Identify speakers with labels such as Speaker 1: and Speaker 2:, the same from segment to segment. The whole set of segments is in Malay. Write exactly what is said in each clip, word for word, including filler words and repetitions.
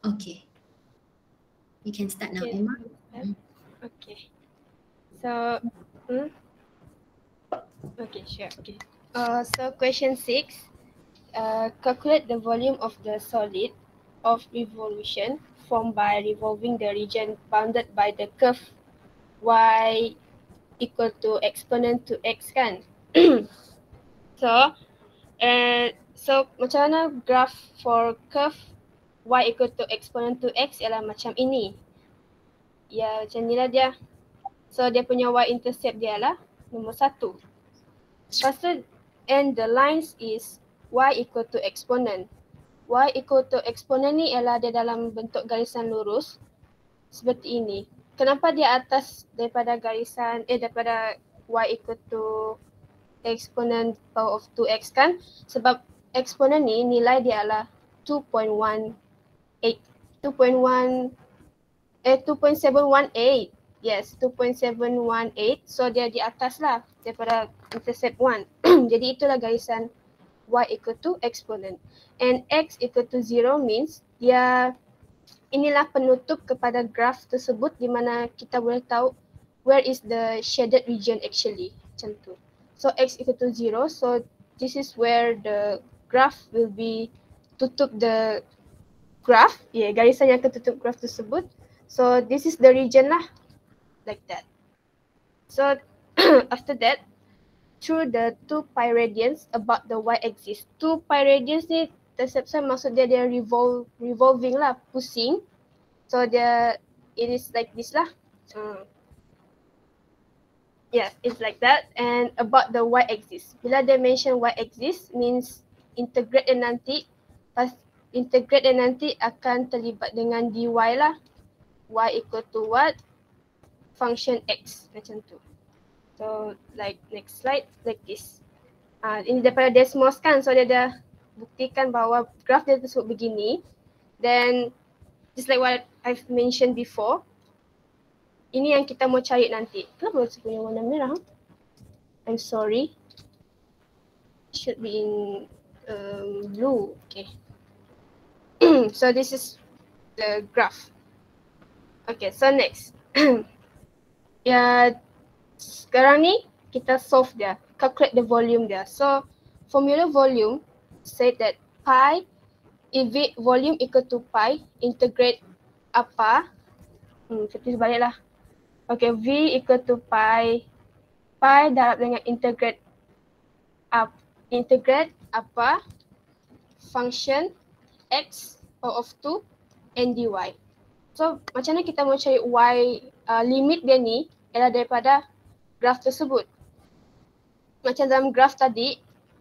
Speaker 1: Okay. You can start now,
Speaker 2: Okay.
Speaker 1: Emma.
Speaker 2: Mm. Okay. So, hmm? Okay, sure. Okay. Uh, so question six. Uh, calculate the volume of the solid of revolution formed by revolving the region bounded by the curve y equal to exponent to x kan. So, and so macam mana graph for curve y equal to exponent to x ialah macam ini. Ya, macam ni lah dia. So, dia punya y-intercept dia lah nombor satu. Lepas tu, and the lines is y equal to exponent. Y equal to exponent ni ialah dia dalam bentuk garisan lurus seperti ini. Kenapa dia atas daripada garisan, eh daripada y equal to exponent power of two x kan? Sebab exponent ni nilai dia adalah two point one eight. two point one eh two point seven one eight. Yes, two point seven one eight. So dia di atas lah daripada intercept one. Jadi itulah garisan y equal to exponent. And x equal to zero means dia inilah penutup kepada graf tersebut di mana kita boleh tahu where is the shaded region actually. Macam tu. So x equal to zero. So this is where the graph will be tutup the graph. Ya, yeah, garisan yang akan tutup graph tersebut. So this is the region lah. Like that. So after that, through the two pi radians about the y-axis. Two pi radians ni tersept maksud dia dia revolve, revolving lah, pusing. So dia, it is like this lah. Hmm. Yeah, it's like that. And about the y-axis. Bila dia mention y-axis means integrate dan nanti, pas integrate dan nanti akan terlibat dengan dy lah. Y equal to what? Function x, macam tu. So like next slide, like this. Uh, ini daripada Desmos kan, so dia dah buktikan bahawa graf dia tersebut begini. Then just like what I've mentioned before, ini yang kita mau cari nanti. Kenapa saya punya warna merah? I'm sorry. Should be in um, blue. Okay. So this is the graph. Okay, so next. Ya, sekarang ni kita solve dia, calculate the volume dia. So formula volume said that pi if it volume equal to pi integrate apa? Hmm, kita baliklah. Okay, v equal to pi pi darab dengan integrate up integrate apa? Function x power of two and dy. So macam mana kita mau cari y uh, limit dia ni ialah daripada graf tersebut. Macam dalam graf tadi,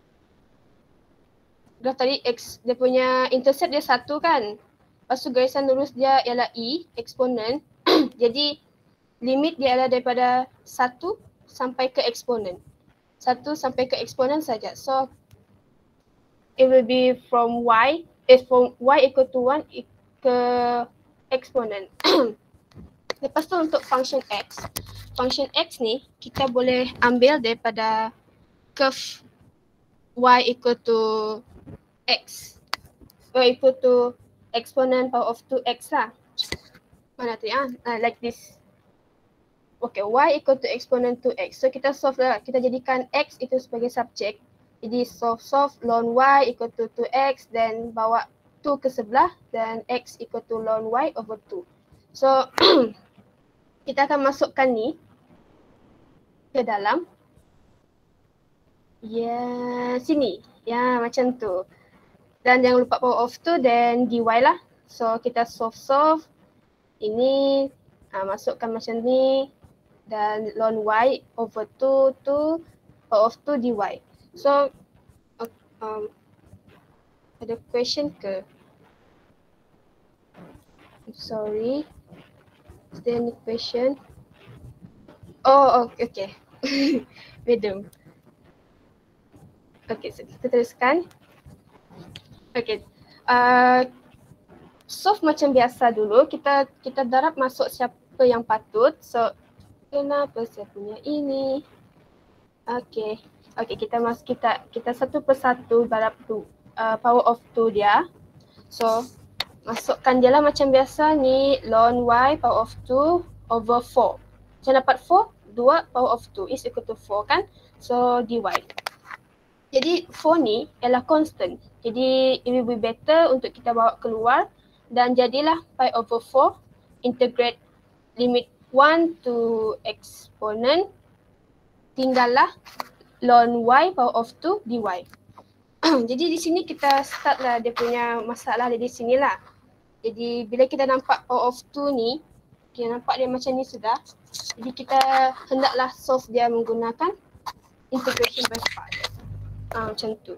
Speaker 2: graf tadi x dia punya intercept dia satu kan. Lepas tu garisan lurus dia ialah e, eksponen. Jadi limit dia adalah daripada satu sampai ke eksponen. satu sampai ke eksponen saja. So it will be from y, eh from y equal to one ke eksponen. Lepas tu untuk function x. Function x ni kita boleh ambil daripada curve y equal to x. Y equal to exponent power of two x lah. Mana tu ya? Uh, like this. Okay, y equal to exponent two x. So kita solve lah. Kita jadikan x itu sebagai subjek. Jadi solve solve ln y equal to two x, then bawa two ke sebelah, dan x equal to ln y over two. So kita akan masukkan ni ke dalam. Ya, yeah, sini. Ya, yeah, macam tu. Dan jangan lupa power of two, then dy lah. So kita solve solve. Ini uh, masukkan macam ni. Dan ln y over two to power of two dy. So um, ada question ke? I'm sorry. Is there any question? Oh, okay. okay. Madam. Okay, so kita teruskan. Okay. Uh, solve macam biasa dulu. Kita kita darab masuk siapa yang patut. So, kenapa saya punya ini? Okay. Okay, kita masuk kita kita satu persatu darab tu uh, power of two dia. So, masukkan dia lah macam biasa ni, ln y power of two over four. Macam dapat four, two power of two is equal to four kan? So dy. Jadi four ni ialah constant. Jadi it will be better untuk kita bawa keluar dan jadilah pi over four integrate limit one to exponent tinggallah ln y power of two dy. Jadi di sini kita start lah dia punya masalah di sini lah. Jadi bila kita nampak power of two ni, kita nampak dia macam ni sudah. Jadi kita hendaklah solve dia menggunakan integration by part. Ah, macam tu.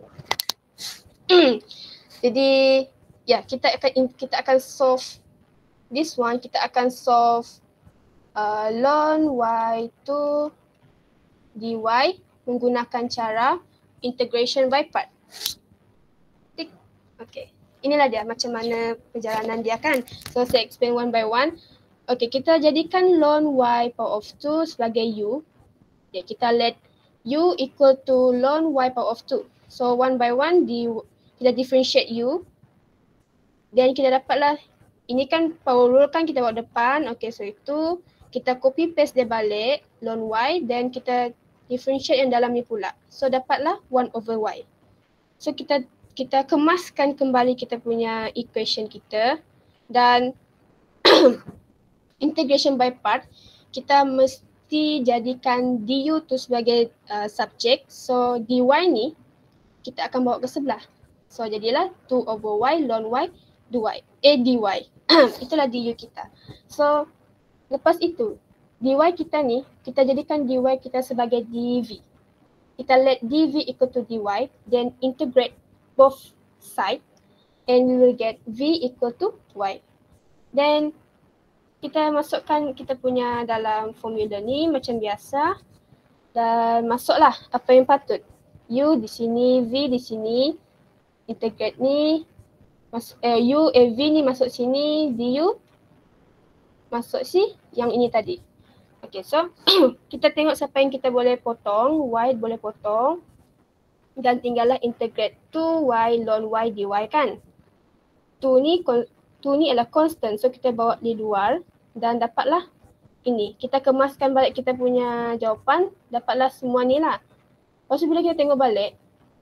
Speaker 2: Jadi ya, kita akan kita akan solve this one, kita akan solve uh, ln y two dy menggunakan cara integration by part. Tik. Okay. Inilah dia macam mana perjalanan dia kan. So saya explain one by one. Okay, kita jadikan ln y power of two sebagai u. Okay, kita let u equal to ln y power of two. So one by one di, kita differentiate u. Dan kita dapatlah, ini kan power rule kan kita bawa depan. Okay, so itu kita copy paste dia balik ln y dan kita differentiate yang dalam ni pula. So dapatlah one over y. So kita kita kemaskan kembali kita punya equation kita dan integration by part, kita mesti jadikan du tu sebagai uh, subjek. So dy ni kita akan bawa ke sebelah. So jadilah two over y ln y dy. Eh dy. Itulah du kita. So lepas itu dy kita ni, kita jadikan dy kita sebagai dv. Kita let dv equal to dy, then integrate both side and we will get v equal to y. Then kita masukkan kita punya dalam formula ni macam biasa dan masuklah apa yang patut. U di sini, v di sini, integrate ni, masuk, eh, u, eh, v ni masuk sini, du masuk si yang ini tadi. Okay, so kita tengok siapa yang kita boleh potong, y boleh potong. Dan tinggallah integrate two y ln y dy kan. two ni two ni adalah constant, so kita bawa di luar dan dapatlah ini. Kita kemaskan balik kita punya jawapan, dapatlah semua ni lah. Lepas tu bila kita tengok balik,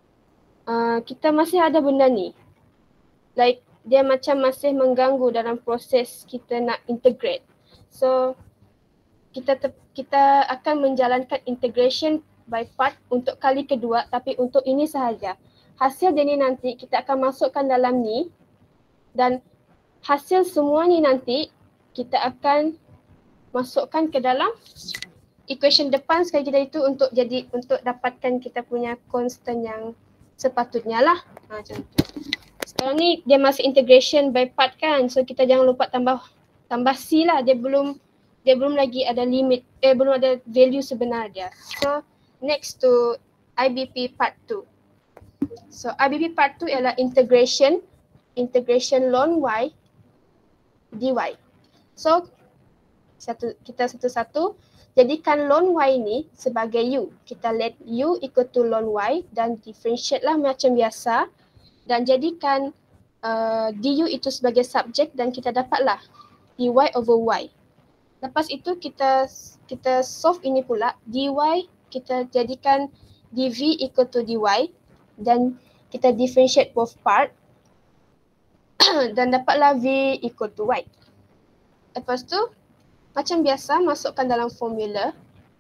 Speaker 2: uh, kita masih ada benda ni. Like dia macam masih mengganggu dalam proses kita nak integrate. So kita kita akan menjalankan integration by part untuk kali kedua, tapi untuk ini sahaja. Hasil dia ni nanti kita akan masukkan dalam ni dan hasil semua ni nanti kita akan masukkan ke dalam equation depan sekali kita itu untuk jadi untuk dapatkan kita punya constant yang sepatutnya lah. Ha, macam tu. Sekarang ni dia masih integration by part kan, so kita jangan lupa tambah tambah c lah. Dia belum dia belum lagi ada limit, eh belum ada value sebenar dia. So next to I B P part two. So I B P part two ialah integration, integration ln y dy. So satu kita satu-satu jadikan ln y ni sebagai u. Kita let u equal to ln y dan differentiate lah macam biasa dan jadikan uh, du itu sebagai subjek dan kita dapatlah dy over y. Lepas itu kita kita solve ini pula, dy kita jadikan dv equal to dy dan kita differentiate both part dan dapatlah v equal to y. Lepas tu macam biasa masukkan dalam formula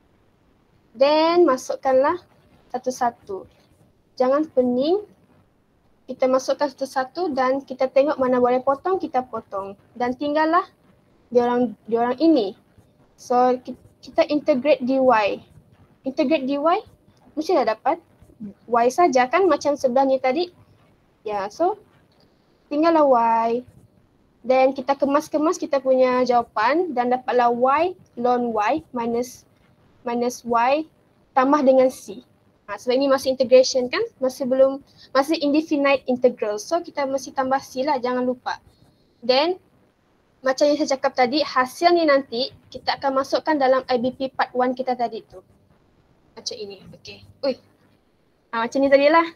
Speaker 2: then masukkanlah satu-satu. Jangan pening, kita masukkan satu-satu dan kita tengok mana boleh potong, kita potong dan tinggallah diorang diorang ini. So kita integrate dy. Integrate dy mesti dah dapat y saja kan macam sebelah ni tadi. Ya, so tinggallah y. Then kita kemas-kemas kita punya jawapan dan dapatlah y ln y minus minus y tambah dengan c. Ha, sebab ini masih integration kan, masih belum, masih indefinite integral. So kita mesti tambah c lah, jangan lupa. Then macam yang saya cakap tadi, hasil ni nanti kita akan masukkan dalam I B P part one kita tadi tu. Macam ini, okay. Ui, ha, macam ni tadilah.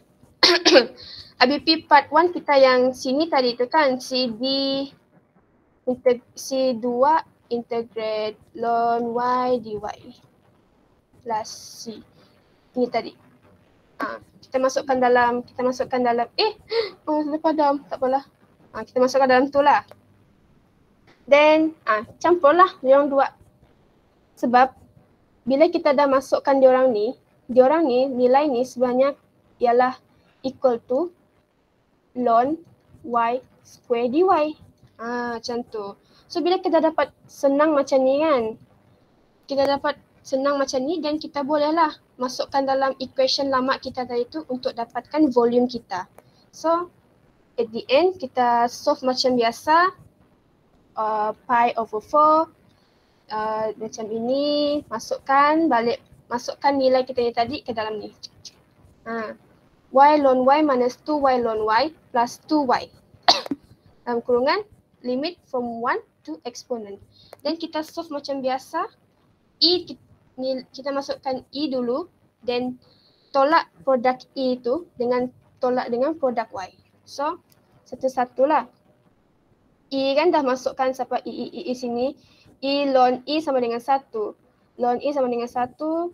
Speaker 2: A B P part one kita yang sini tadi tu kan, C D integ C dua integrate ln Y dy plus C. Ini tadi. Ah, kita masukkan dalam, kita masukkan dalam, eh, oh sudah padam, tak apalah. Ah, kita masukkan dalam tu lah. Then, ah, campurlah diorang dua. Sebab, bila kita dah masukkan diorang ni, diorang ni, nilai ni sebenarnya ialah equal to ln Y square dy. Ah, macam tu. So, bila kita dapat senang macam ni kan, kita dapat senang macam ni dan kita bolehlah masukkan dalam equation lama kita tadi tu untuk dapatkan volume kita. So, at the end, kita solve macam biasa. Uh, pi over four. Uh, macam ini. Masukkan balik. Masukkan nilai kita ni tadi ke dalam ni. Ha. Y ln Y minus two Y ln Y plus two Y. Dalam kurungan, limit from one to exponent. Dan kita solve macam biasa. E, kita masukkan E dulu. Then tolak produk E itu dengan tolak dengan produk Y. So, satu-satulah. E kan dah masukkan sampai E, E, E, E sini. E ln E sama dengan satu. Ln E sama dengan satu.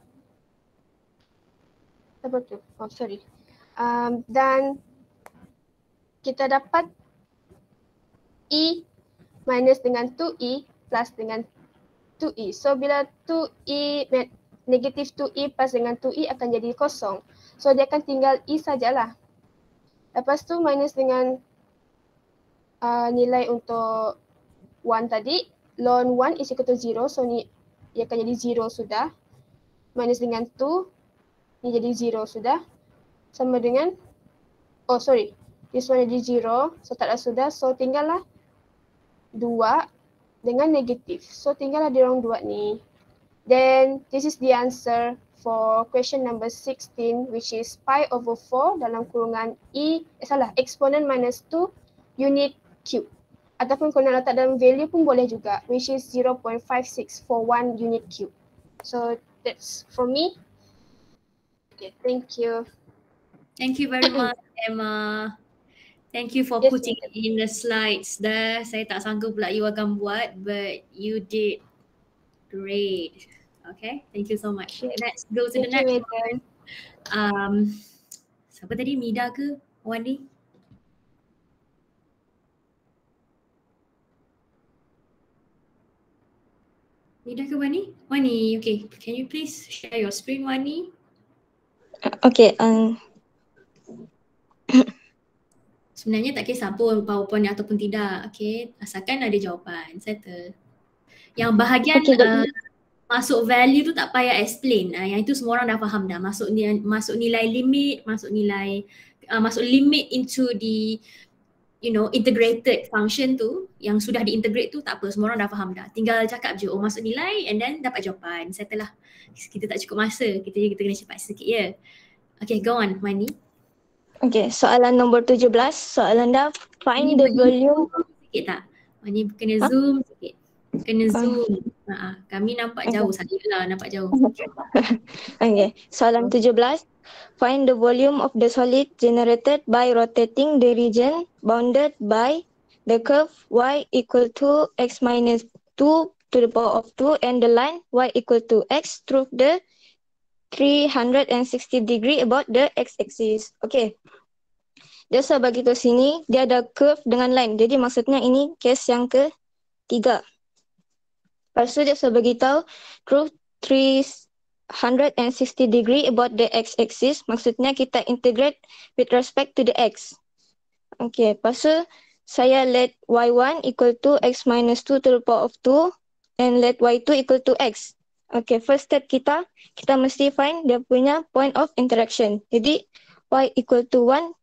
Speaker 2: Apa tu? Oh, sorry. Um, dan kita dapat E minus dengan two E plus dengan two E. So, bila two E, negatif two E plus dengan two E akan jadi kosong. So, dia akan tinggal E sajalah. Lepas tu minus dengan uh, nilai untuk one tadi. Ln one is equal to zero. So, ni dia akan jadi zero sudah. Minus dengan two. Ni jadi zero sudah. Sama dengan, oh sorry. This one jadi zero. So, tak ada sudah. So, tinggallah dua dengan negatif. So, tinggallah dia orang dua ni. Then, this is the answer for question number sixteen, which is pi over four dalam kurungan E, eh salah, exponent minus two unit cube. Ataupun kalau nak letak dalam value pun boleh juga, which is zero point five six for one unit cube. So, that's for me. Okay, thank you.
Speaker 1: Thank you very much, Emma. Thank you for
Speaker 2: Yes,
Speaker 1: putting it in the slides there. Saya tak sangka pula you akan buat, but you did great. Okay, thank you so much. Let's go to
Speaker 2: Thank
Speaker 1: the next
Speaker 2: you,
Speaker 1: one. Um, siapa tadi? Mida ke? Wani? Mida ke Wani? Wani, okay. Can you please share your screen, Wani?
Speaker 3: Okay. Um.
Speaker 1: Sebenarnya tak kisah pun PowerPoint ataupun tidak. Okay, asalkan ada jawapan. Settle. Yang bahagian
Speaker 3: Okay,
Speaker 1: uh, masuk value tu tak payah explain. Uh, yang itu semua orang dah faham dah. Masuk ni, masuk nilai limit, masuk nilai uh, masuk limit into the you know integrated function tu yang sudah diintegrate tu tak apa, semua orang dah faham dah. Tinggal cakap je oh masuk nilai and then dapat jawapan. Settle lah. Kita tak cukup masa. Kita kita kena cepat sikit ya. Okay, go on Wani.
Speaker 3: Okay, soalan nombor tujuh belas. Soalan dah find the volume.
Speaker 1: Sikit tak? Wani kena
Speaker 3: Huh?
Speaker 1: zoom sikit. Kena
Speaker 3: Ah.
Speaker 1: zoom. Ha, kami nampak
Speaker 3: Okay.
Speaker 1: jauh sajalah, nampak jauh.
Speaker 3: Okay, soalan tujuh belas. Find the volume of the solid generated by rotating the region bounded by the curve y equal to x minus two to the power of two and the line y equal to x through the three hundred sixty degree about the x-axis. Okay. Dia sudah bagi tahu sini, dia ada curve dengan line. Jadi maksudnya ini case yang ketiga. Lepas tu dia sudah bagi tahu through three hundred sixty degree about the x-axis. Maksudnya kita integrate with respect to the x. Okay, lepas tu saya let y one equal to x minus two to the power of two and let y two equal to x. Okay, first step kita, kita mesti find dia punya point of interaction. Jadi y equal to one,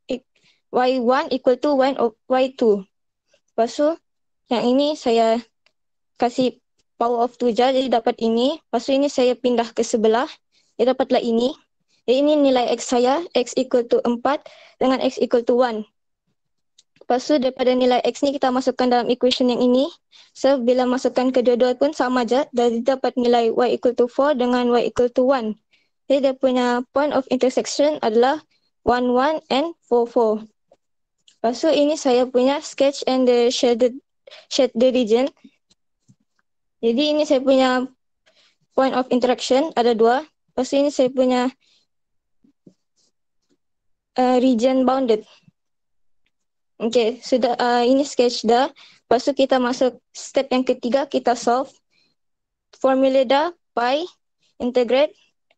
Speaker 3: y one equal to one of y two. Lepas tu yang ini saya kasih power of two je, jadi dapat ini. Lepas tu ini saya pindah ke sebelah, dia dapatlah ini. Jadi ini nilai x saya, x equal to empat dengan x equal to one. Lepas tu daripada nilai x ni kita masukkan dalam equation yang ini. So bila masukkan kedua-dua pun sama je, jadi dapat nilai y equal to four dengan y equal to one. Jadi dia punya point of intersection adalah one one and four four. Lepas tu ini saya punya sketch and the shaded shade the region. Jadi ini saya punya point of interaction ada dua. Lepas tu ini saya punya uh, region bounded. Okay, sudah uh, ini sketch dah. Lepas tu kita masuk step yang ketiga, kita solve. Formula dah, pi, integrate.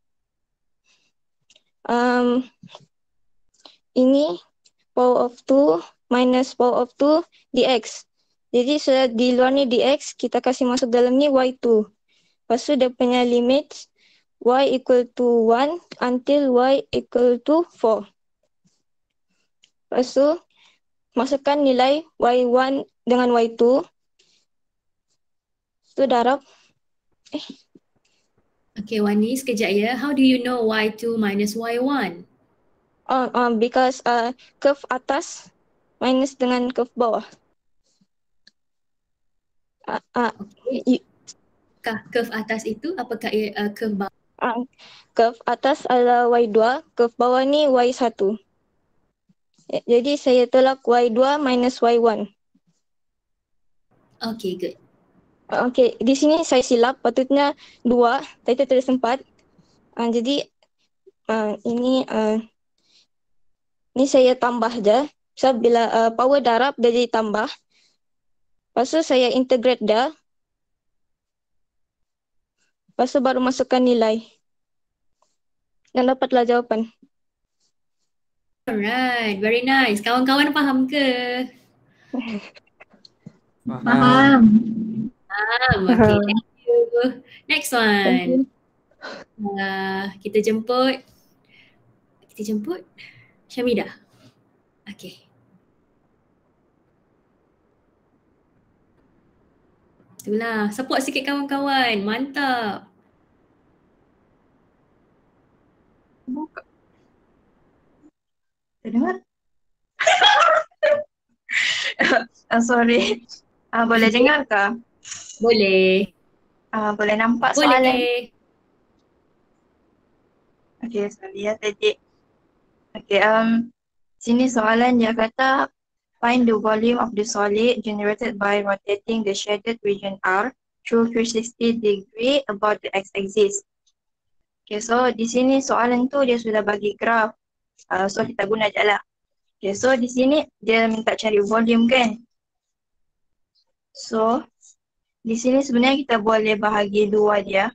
Speaker 3: Um, ini power of two minus power of two dx. Jadi sudah di luar ni dx, kita kasih masuk dalam ni y two. Lepas tu dia punya limit y equal to one until y equal to four. Lepas tu masukkan nilai y one dengan y two. Tu darab. Eh.
Speaker 1: Okay, Wani, sekejap ya. How do you know y two minus y one?
Speaker 3: Oh, um, because uh, curve atas minus dengan curve bawah. Uh, uh,
Speaker 1: Okay.
Speaker 3: y-
Speaker 1: Kah curve atas itu apakah ia uh, curve bawah?
Speaker 3: uh, curve atas adalah y two, curve bawah ni y one. Jadi saya tolak y two minus y one.
Speaker 1: Okay, good.
Speaker 3: Uh, okay, di sini saya silap, patutnya dua, tapi tulis empat. Uh, jadi uh, ini uh, ini saya tambah je. So bila uh, power darab dia jadi tambah. Lepas tu saya integrate dah. Lepas tu baru masukkan nilai. Dan dapatlah jawapan.
Speaker 1: Alright, very nice. Kawan-kawan faham ke?
Speaker 4: Faham.
Speaker 1: Faham. Okay, thank you. Next one. Uh, kita jemput. Kita jemput Syamidah. Okay. Itulah, support sikit kawan-kawan. Mantap.
Speaker 5: Dengar? uh, sorry. Uh, boleh dengar ke?
Speaker 1: Boleh.
Speaker 5: Uh, boleh nampak soalan?
Speaker 1: Boleh.
Speaker 5: Okay, sorry ya tadi. Okay, um, sini soalan dia kata find the volume of the solid generated by rotating the shaded region R through three hundred sixty degree about the x-axis. Okay, so di sini soalan tu dia sudah bagi graf. Uh, so kita guna je lah. Okay, so di sini dia minta cari volume kan. So di sini sebenarnya kita boleh bahagi dua dia.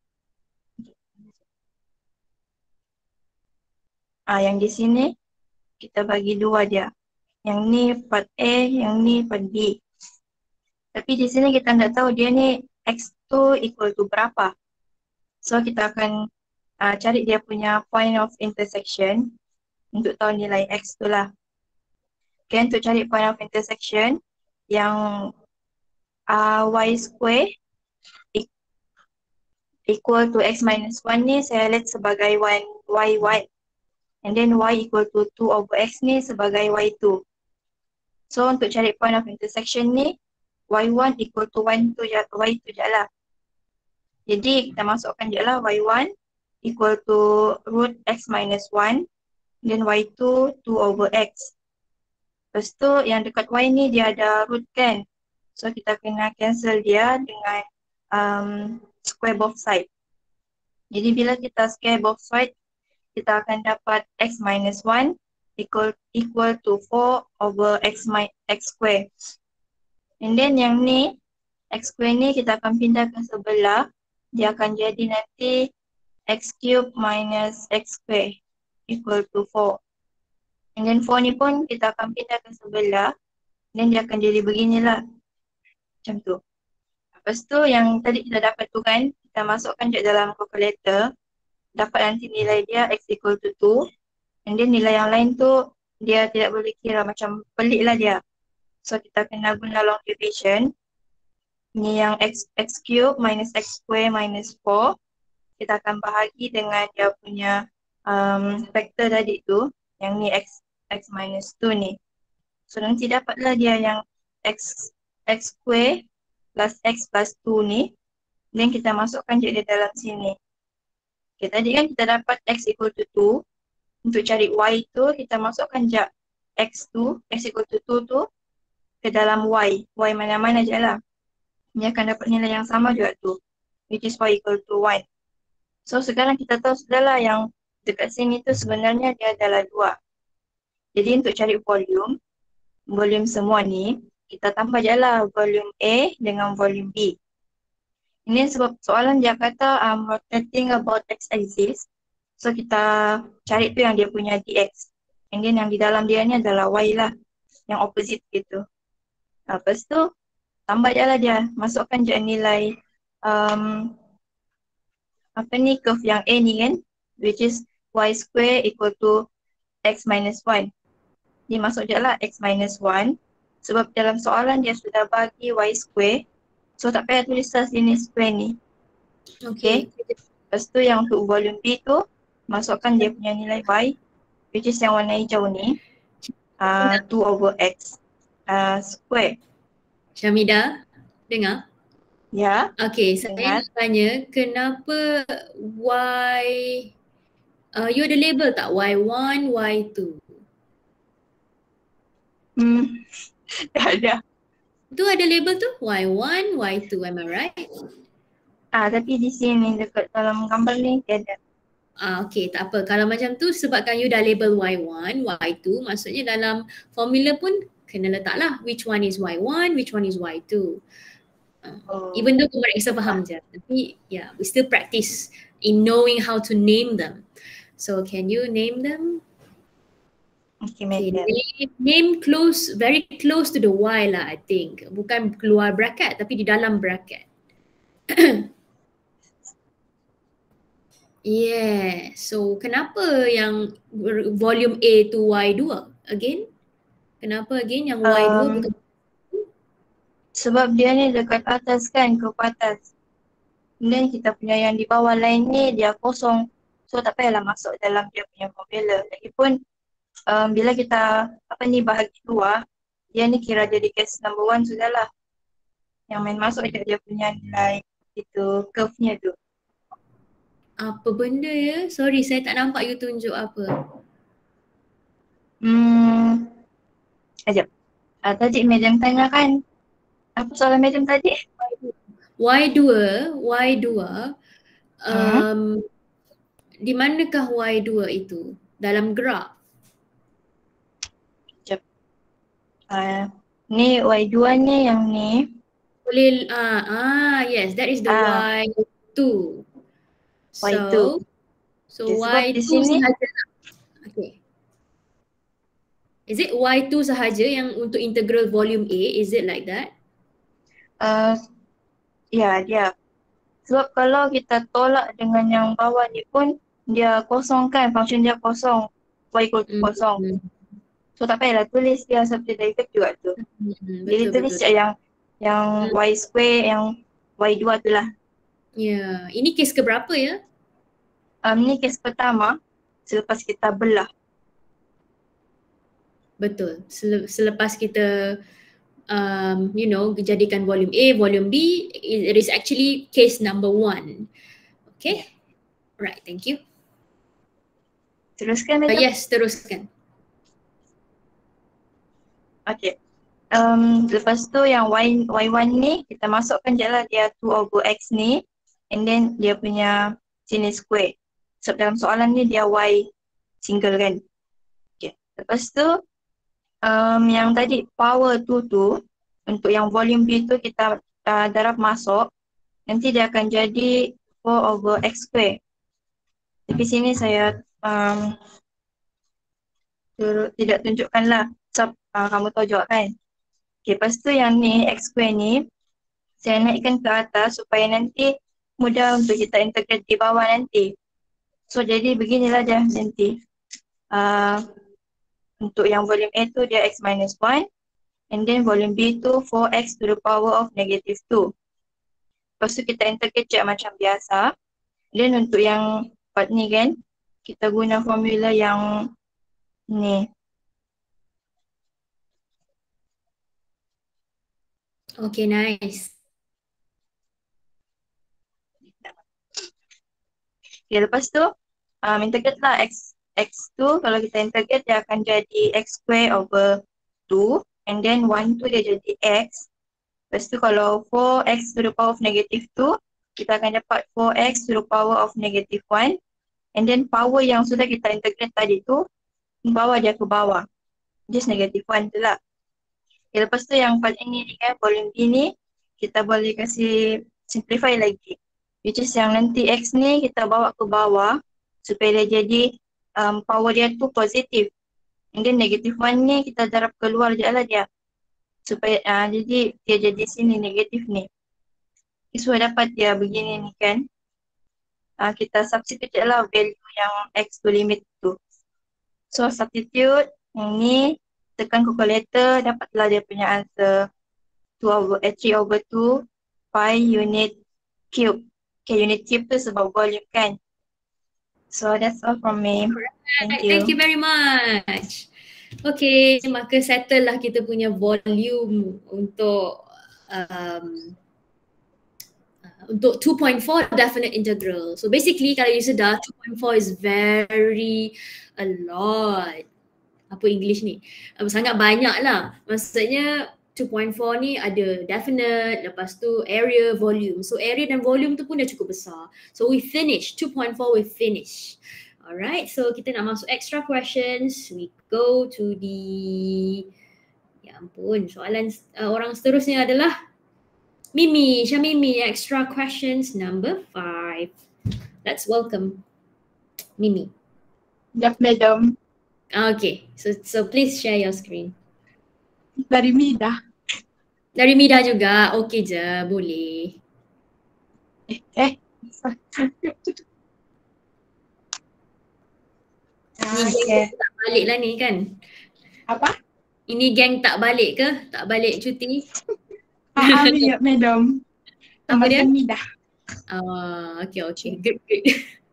Speaker 5: Ah, yang di sini kita bagi dua dia. Yang ni part A, yang ni part B. Tapi di sini kita tidak tahu dia ni x two equal to berapa. So kita akan uh, cari dia punya point of intersection untuk tahu nilai x tu lah. Okay, untuk cari point of intersection yang uh, y square equal to x minus one ni saya lihat sebagai one y one. And then y equal to two over x ni sebagai y two. So untuk cari point of intersection ni y one equal to one tu je, y two je lah. Jadi kita masukkan je lah y one equal to root x minus one. Then y two, two over x. Lepas tu yang dekat y ni dia ada root kan. So kita kena cancel dia dengan um, square both side. Jadi bila kita square both side, kita akan dapat x minus one equal equal to four over x my x square. And then yang ni, x square ni kita akan pindah ke sebelah. Dia akan jadi nanti x cube minus x square equal to four. And then four ni pun kita akan pindah ke sebelah. Then dia akan jadi beginilah. Macam tu. Lepas tu yang tadi kita dapat tu kan, kita masukkan je dalam calculator. Dapat nanti nilai dia x equal to two. And then nilai yang lain tu dia tidak boleh kira, macam pelik lah dia. So kita kena guna long division. Ni yang x, x cube minus x square minus four. Kita akan bahagi dengan dia punya um, factor tadi tu. Yang ni x, x minus two ni. So nanti dapatlah dia yang x, x square plus x plus two ni. Then kita masukkan je dia dalam sini. Okay, tadi kan kita dapat x equal to two. untuk cari Y tu kita masukkan je X tu, X equal to two tu ke dalam Y. Y mana-mana je lah. Dia akan dapat nilai yang sama juga tu, which is Y equal to one. So sekarang kita tahu sudahlah yang dekat sini tu sebenarnya dia adalah dua. Jadi untuk cari volume, volume semua ni, kita tambah je lah volume A dengan volume B. Ini sebab soalan dia kata um, rotating about X axis. So kita cari tu yang dia punya dx. And then yang di dalam dia ni adalah Y lah, yang opposite gitu. Lepas tu, tambah je lah dia, masukkan je nilai um, apa ni, curve yang A ni kan, which is Y square equal to X minus one. Dia masuk je lah X minus one. Sebab dalam soalan dia sudah bagi Y square. So tak payah tulis lah sini square ni. Okay. Lepas tu yang untuk volume B tu, masukkan dia punya nilai Y, which is yang warna hijau ni, uh, two over X uh, square.
Speaker 1: Syamida, dengar?
Speaker 5: Ya.
Speaker 1: Okay, saya
Speaker 5: Dengar.
Speaker 1: nak tanya kenapa Y, uh, you ada label tak? Y one, Y two?
Speaker 5: Hmm, tak ada.
Speaker 1: Tu ada label tu? Y one, Y two, am I right?
Speaker 5: Ah, tapi di sini dekat dalam gambar ni tiada.
Speaker 1: Ah, okay, tak apa. Kalau macam tu sebabkan you dah label Y one, Y two, maksudnya dalam formula pun kena letak lah which one is Y one, which one is Y two. Uh,
Speaker 5: Oh.
Speaker 1: even though pemeriksa faham je. Tapi yeah, we still practice in knowing how to name them. So can you name them?
Speaker 5: Okay,
Speaker 1: Okay,
Speaker 5: madam.
Speaker 1: name, name close, very close to the Y lah I think. Bukan keluar bracket tapi di dalam bracket. Yeah, so kenapa yang volume A tu Y two again? Kenapa again yang Y two
Speaker 5: Um,
Speaker 1: bukan?
Speaker 5: Sebab dia ni dekat atas kan, ke atas. Dan kita punya yang di bawah lain ni dia kosong. So tak payahlah masuk dalam dia punya formula. Lagipun um, bila kita apa ni bahagi dua, dia ni kira jadi case number one sudahlah. Yang main masuk je dia punya nilai itu curve-nya tu.
Speaker 1: Apa benda ya? Sorry, saya tak nampak you tunjuk apa.
Speaker 5: Hmm, ajak. Uh, tadi madam tanya kan, apa soalan madam tadi?
Speaker 1: Y two, Y two, um, di manakah Y two itu? Dalam graf?
Speaker 5: Sekejap. Uh, ni Y two ni yang ni.
Speaker 1: Boleh, ah, ah yes, that is the
Speaker 5: Ah.
Speaker 1: Y two.
Speaker 5: Y two.
Speaker 1: So, so
Speaker 5: Okay, sebab
Speaker 1: Y
Speaker 5: di
Speaker 1: two
Speaker 5: sini-
Speaker 1: sahaja. Okay. Is it Y two sahaja yang untuk integral volume A? Is it like that?
Speaker 5: Uh, ya, dia. Sebab kalau kita tolak dengan yang bawah ni pun dia kosong kan, function dia kosong. Y equal to
Speaker 1: Mm,
Speaker 5: kosong.
Speaker 1: mm,
Speaker 5: So tak payahlah tulis dia seperti derivative juga tu.
Speaker 1: mm,
Speaker 5: Jadi
Speaker 1: betul,
Speaker 5: tulis
Speaker 1: betul.
Speaker 5: je yang yang
Speaker 1: Hmm.
Speaker 5: Y square, yang Y two tu lah.
Speaker 1: Ya, ini kes keberapa ya?
Speaker 5: Um, ni kes pertama selepas kita belah.
Speaker 1: Betul. Sele- Selepas kita um, you know, jadikan volume A, volume B, it is actually case number one. Okay? Right, thank you.
Speaker 5: Teruskan
Speaker 1: Uh,
Speaker 5: madam?
Speaker 1: yes, teruskan.
Speaker 5: Okay. Um, lepas tu yang Y, Y one ni kita masukkan je lah dia two over X ni, and then dia punya sini square. Sebab dalam soalan ni dia Y single kan. Okay. Lepas tu um, yang tadi power two tu untuk yang volume B tu kita uh, darab masuk, nanti dia akan jadi four over X square. Tapi sini saya um, tur- tidak tunjukkan lah. So, uh, kamu tahu juga kan. Okay, lepas tu yang ni X square ni saya naikkan ke atas supaya nanti mudah untuk kita integrate di bawah nanti. So jadi beginilah dia nanti. Uh, untuk yang volume A tu dia X minus one, and then volume B tu four X to the power of negative two. Lepas tu kita integrate je macam biasa. Then untuk yang part ni kan, kita guna formula yang ni.
Speaker 1: Okay, nice.
Speaker 5: Okay, lepas tu um, integrate lah X, X two, kalau kita integrate dia akan jadi X square over two. And then one tu dia jadi X. Lepas tu kalau four X to the power of negative two, kita akan dapat four X to the power of negative one. And then power yang sudah kita integrate tadi tu, bawa dia ke bawah. Just negative one tu lah. Okay, lepas tu yang part ini ni kan, volume B ni, kita boleh kasih simplify lagi. Which is yang nanti X ni kita bawa ke bawah supaya dia jadi um, power dia tu positif. And then negative one ni kita darab keluar je lah dia. Supaya uh, jadi dia jadi sini negatif ni. Okay, so dapat dia begini ni kan. Uh, kita substitute je lah value yang X to limit tu. So substitute yang ni, tekan calculator, dapatlah dia punya answer two over, eh, three over two pi unit cube. Okay, unit cube tu sebab volume kan. So that's all from me. Thank you.
Speaker 1: Thank you very much. Okay, maka settle lah kita punya volume untuk um, untuk two point four definite integral. So basically kalau you sedar two point four is very a lot. Apa English ni? Um, sangat banyak lah. Maksudnya two point four ni ada definite, lepas tu area, volume. So area dan volume tu pun dah cukup besar. So we finish, two point four we finish. Alright, so kita nak masuk extra questions. We go to the, ya ampun, soalan uh, orang seterusnya adalah Mimi, Syamimi, extra questions number five. Let's welcome Mimi.
Speaker 4: Yep, madam.
Speaker 1: Okay, so so please share your screen.
Speaker 4: Dari Mida.
Speaker 1: Dari Mida juga, okay je, boleh.
Speaker 4: Eh, eh.
Speaker 1: Ni
Speaker 4: Ah,
Speaker 1: geng
Speaker 4: okay.
Speaker 1: tak balik lah ni kan?
Speaker 4: Apa?
Speaker 1: Ini geng tak balik ke? Tak balik cuti?
Speaker 4: Ah, ya, madam.
Speaker 1: Apa dia?
Speaker 4: Nama Mida.
Speaker 1: Ah, okay, okay, good, good.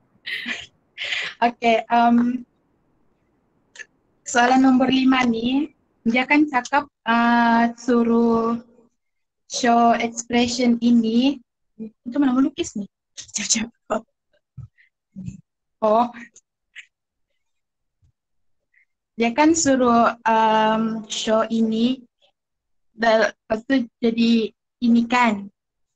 Speaker 4: Okay, um, soalan nombor lima ni, dia kan cakap uh, suruh show expression ini. Itu mana melukis nih? Jauh-jauh. Oh. Dia kan suruh um, show ini, dan lepas tu jadi ini kan.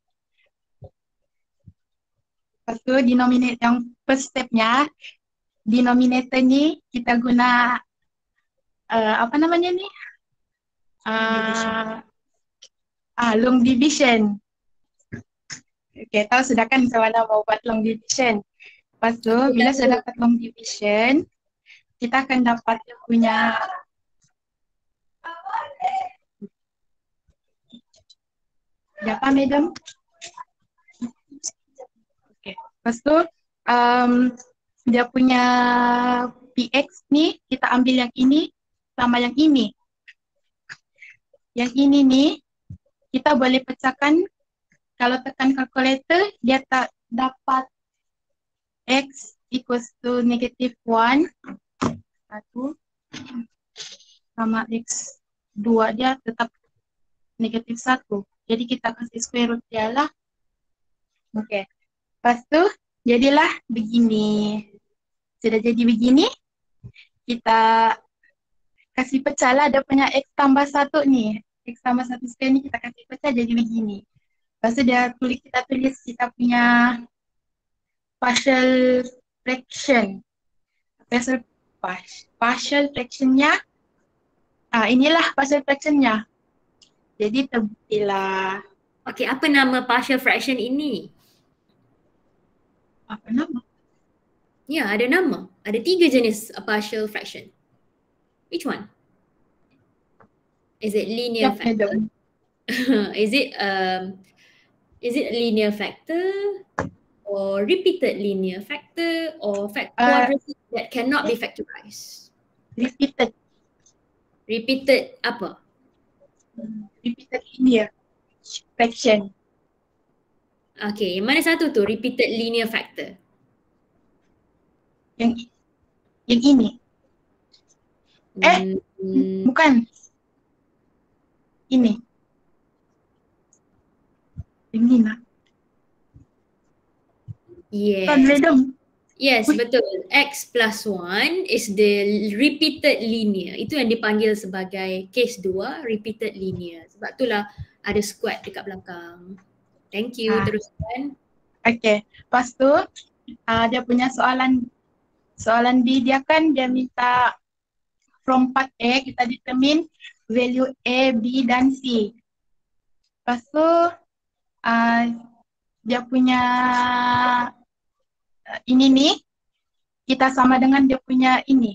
Speaker 4: Lepas tu denominator yang first stepnya, denominator ni kita guna uh, apa namanya ni? Uh, ah, long division. Okay, tahu sudah kan macam mana mau buat long division. Lepas tu bila sudah dapat long division, kita akan dapat dia punya berapa, madam? Okay. Lepas tu um, dia punya P X ni kita ambil yang ini sama yang ini. Yang ini ni kita boleh pecahkan, kalau tekan calculator dia tak dapat X equals to negative one. Satu sama X dua dia tetap negatif satu. Jadi kita kasih square root dia lah. Oke. Okay. Lepas tu jadilah begini. Sudah jadi begini, kita kasih pecah lah dia punya X tambah satu ni. X tambah satu square ni kita kasih pecah jadi begini. Lepas tu dia tulis, kita tulis kita punya partial fraction. Partial partial fractionnya, ah inilah partial fractionnya. Jadi terbuktilah.
Speaker 1: Okay, apa nama partial fraction ini?
Speaker 4: Apa nama?
Speaker 1: Ya, ada nama. Ada tiga jenis uh, partial fraction. Which one? Is it linear
Speaker 4: Yep,
Speaker 1: factor? is it um is it linear factor or repeated linear factor or fact
Speaker 4: Uh,
Speaker 1: quadratic that cannot be factorized?
Speaker 4: Repeated,
Speaker 1: Repeated apa?
Speaker 4: repeated linear fraction.
Speaker 1: Okay, yang mana satu tu repeated linear factor?
Speaker 4: Yang yang ini. Eh,
Speaker 1: Hmm,
Speaker 4: bukan. Ini. Yang ini lah.
Speaker 1: yes.
Speaker 4: Kan, madam.
Speaker 1: Yes, betul. X plus one is the repeated linear. Itu yang dipanggil sebagai case dua, repeated linear. Sebab itulah ada square dekat belakang. Thank you.
Speaker 4: Ah.
Speaker 1: Teruskan.
Speaker 4: Okay, lepas tu uh, dia punya soalan soalan B dia kan dia minta from part A kita determine value A, B dan C. Lepas tu uh, dia punya uh, ini nih kita sama dengan dia punya ini.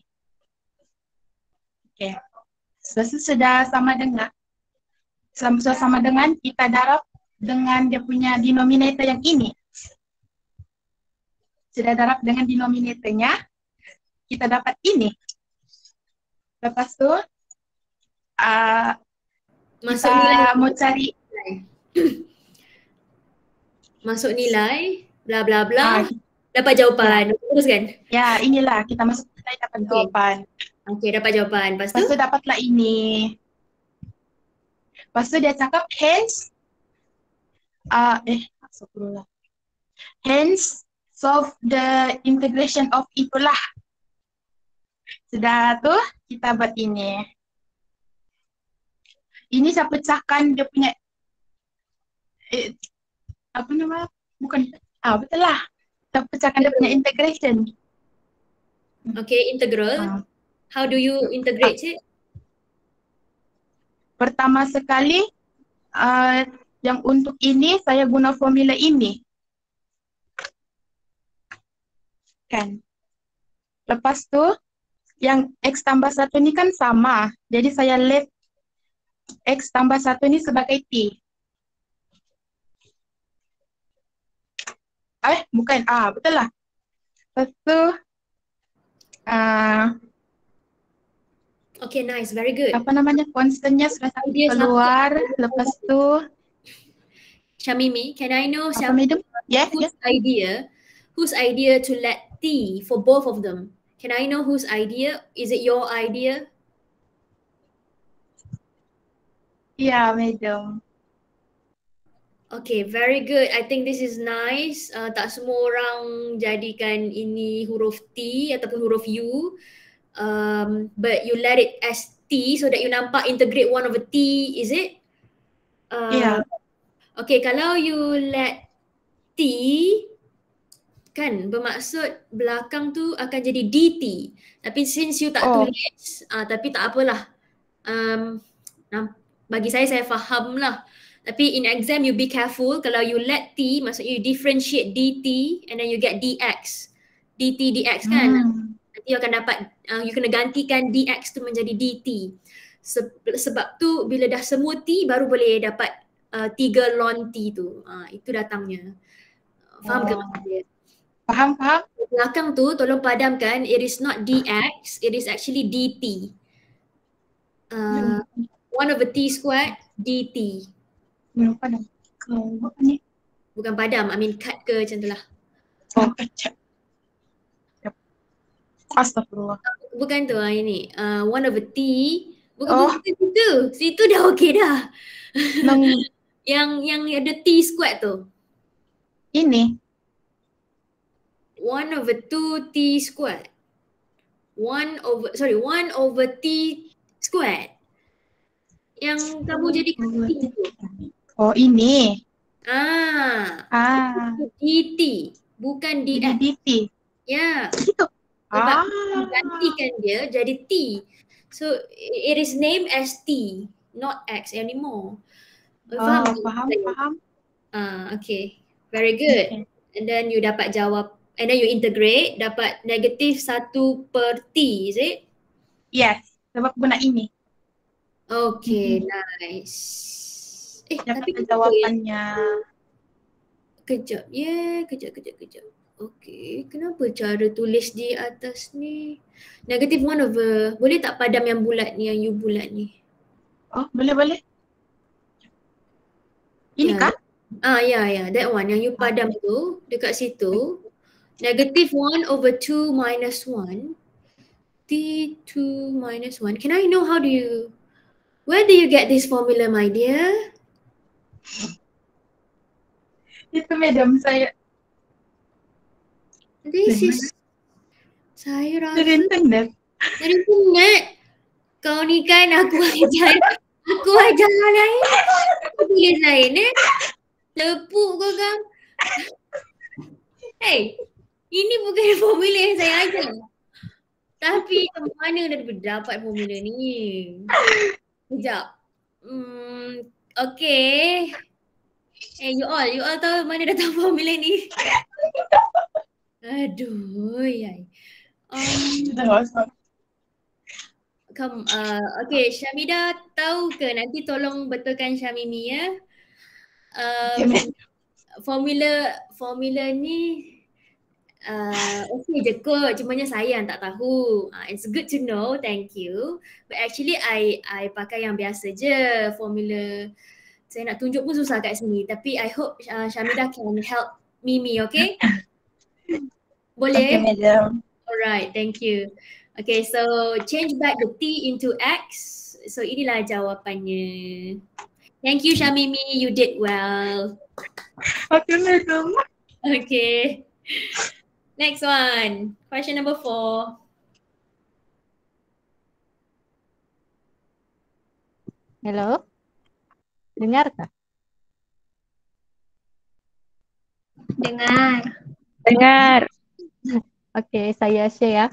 Speaker 4: Okay, so, sudah sama dengan sudah sama dengan kita darab dengan dia punya denominator yang ini. Sudah darab dengan denominatornya, kita dapat ini. Lepas tu, uh,
Speaker 1: Masuk
Speaker 4: kita
Speaker 1: nilai.
Speaker 4: mau cari.
Speaker 1: Masuk nilai, bla bla bla.
Speaker 4: Ah,
Speaker 1: dapat jawapan. Teruskan.
Speaker 4: Ya, inilah kita masuk nilai dapat
Speaker 1: Okay.
Speaker 4: jawapan.
Speaker 1: Okey, dapat jawapan. Lepas tu?
Speaker 4: Lepas tu dapatlah ini. Lepas tu dia cakap hence, uh, eh, astagfirullah. Hence, solve the integration of itulah. Sudah tu kita buat ini. Ini saya pecahkan dia punya eh, apa nama? Bukan ah betul lah. Kita pecahkan dia punya integration.
Speaker 1: Okay, integral.
Speaker 4: Ah.
Speaker 1: How do you integrate it?
Speaker 4: Pertama sekali uh, yang untuk ini saya guna formula ini. Kan. Lepas tu yang X tambah satu ni kan sama. Jadi saya let X tambah satu ni sebagai T. Eh, bukan. Ah, betul lah. Lepas tu uh,
Speaker 1: Okay, nice. Very good.
Speaker 4: apa namanya? Constantnya sudah satu
Speaker 1: Idea
Speaker 4: keluar. Lepas tu
Speaker 1: Shamimi, can I know
Speaker 4: apa
Speaker 1: siapa
Speaker 4: medium? Yeah,
Speaker 1: whose
Speaker 4: yeah.
Speaker 1: idea, whose idea to let T for both of them? Can I know whose idea? Is it your idea?
Speaker 4: Yeah, medium.
Speaker 1: Okay, very good. I think this is nice. Uh, tak semua orang jadikan ini huruf T ataupun huruf U. Um, but you let it as T so that you nampak integrate one over T, is it? Uh,
Speaker 4: Yeah.
Speaker 1: Okay, kalau you let T, kan bermaksud belakang tu akan jadi D T. Tapi since you tak
Speaker 4: Oh.
Speaker 1: tulis, uh, tapi tak apalah. Um, nam- bagi saya, saya faham lah. Tapi in exam you be careful. Kalau you let T, maksudnya you differentiate D T and then you get dx. D T dx kan?
Speaker 4: Hmm.
Speaker 1: Nanti you akan dapat, uh, you kena gantikan dx tu menjadi D T. Se- sebab tu bila dah semua T baru boleh dapat uh, tiga ln T tu. Uh, itu datangnya. Faham ke
Speaker 4: Oh.
Speaker 1: maksud dia?
Speaker 4: Faham, faham?
Speaker 1: Belakang tu tolong padamkan, it is not dx, it is actually dt. Uh, one over t squared dt.
Speaker 4: Belum padam. Kau apa ni?
Speaker 1: Bukan padam, I mean cut ke macam tu lah.
Speaker 4: Oh, kacau. Astagfirullah.
Speaker 1: Bukan tu lah ini. Uh, one over t. Bukan,
Speaker 4: Oh.
Speaker 1: bukan situ. Situ dah okey dah.
Speaker 4: Nang
Speaker 1: Yang yang ada t squared tu.
Speaker 4: ini.
Speaker 1: one over two t squared. one over, sorry, one over t squared. Yang kamu jadikan t tu.
Speaker 4: Oh, ini.
Speaker 1: Ah,
Speaker 4: Ah,
Speaker 1: dt. Bukan
Speaker 4: jadi
Speaker 1: dx.
Speaker 4: D T.
Speaker 1: Ya.
Speaker 4: Gitu.
Speaker 1: Sebab
Speaker 4: Ah.
Speaker 1: gantikan dia jadi t. So it is named as t, not x anymore.
Speaker 4: Oh,
Speaker 1: Faham?
Speaker 4: faham, faham.
Speaker 1: Ah, okay. Very good. And then you dapat jawab, and then you integrate, dapat negatif satu per t, is it?
Speaker 4: Yes, sebab guna ini.
Speaker 1: Okay, nice. Eh, tapi
Speaker 4: Dapat
Speaker 1: kenapa ya?
Speaker 4: jawapannya.
Speaker 1: Kejap, yeah, kejap, kejap, kejap. Okay, kenapa cara tulis di atas ni? Negatif one over, boleh tak padam yang bulat ni, yang you bulat ni?
Speaker 4: Oh, boleh, boleh. Ini
Speaker 1: Ya.
Speaker 4: kan?
Speaker 1: Ah, ya, ya, that one yang you padam tu, dekat situ. Negative one over two minus one. T two minus one. Can I know how do you, where do you get this formula, my dear?
Speaker 4: Itu madam saya.
Speaker 1: This
Speaker 4: Dari
Speaker 1: is Saya rasa
Speaker 4: Dari internet.
Speaker 1: dari internet. Kau ni kan aku ajar, aku ajar hal lain. Aku tulis lain eh. Lepuk kau kan. Hey, ini bukan formula yang saya ajar. Tapi mana dah dapat formula ni? Sekejap. Hmm, okay. Eh, you all, you all tahu mana dah tahu formula ni? Aduh, yai. Um,
Speaker 4: Dah masuk.
Speaker 1: come, uh, okay, Syamida tahu ke? Nanti tolong betulkan Syamimi ya. Um,
Speaker 4: Okay, ma'am.
Speaker 1: formula formula ni uh, okay je kot, cumanya saya yang tak tahu. Uh, it's good to know, thank you. But actually I I pakai yang biasa je formula. Saya nak tunjuk pun susah kat sini. Tapi I hope uh, Syamida can help Mimi, okay? Boleh?
Speaker 5: Okay, madam.
Speaker 1: Alright, thank you. Okay, so change back the T into X. So inilah jawapannya. Thank you Syamimi, you did well.
Speaker 4: Okay, madam.
Speaker 1: Okay. Next one. Question number four.
Speaker 6: Hello? Dengar tak?
Speaker 3: Dengar.
Speaker 6: Dengar. Okey, saya share ya.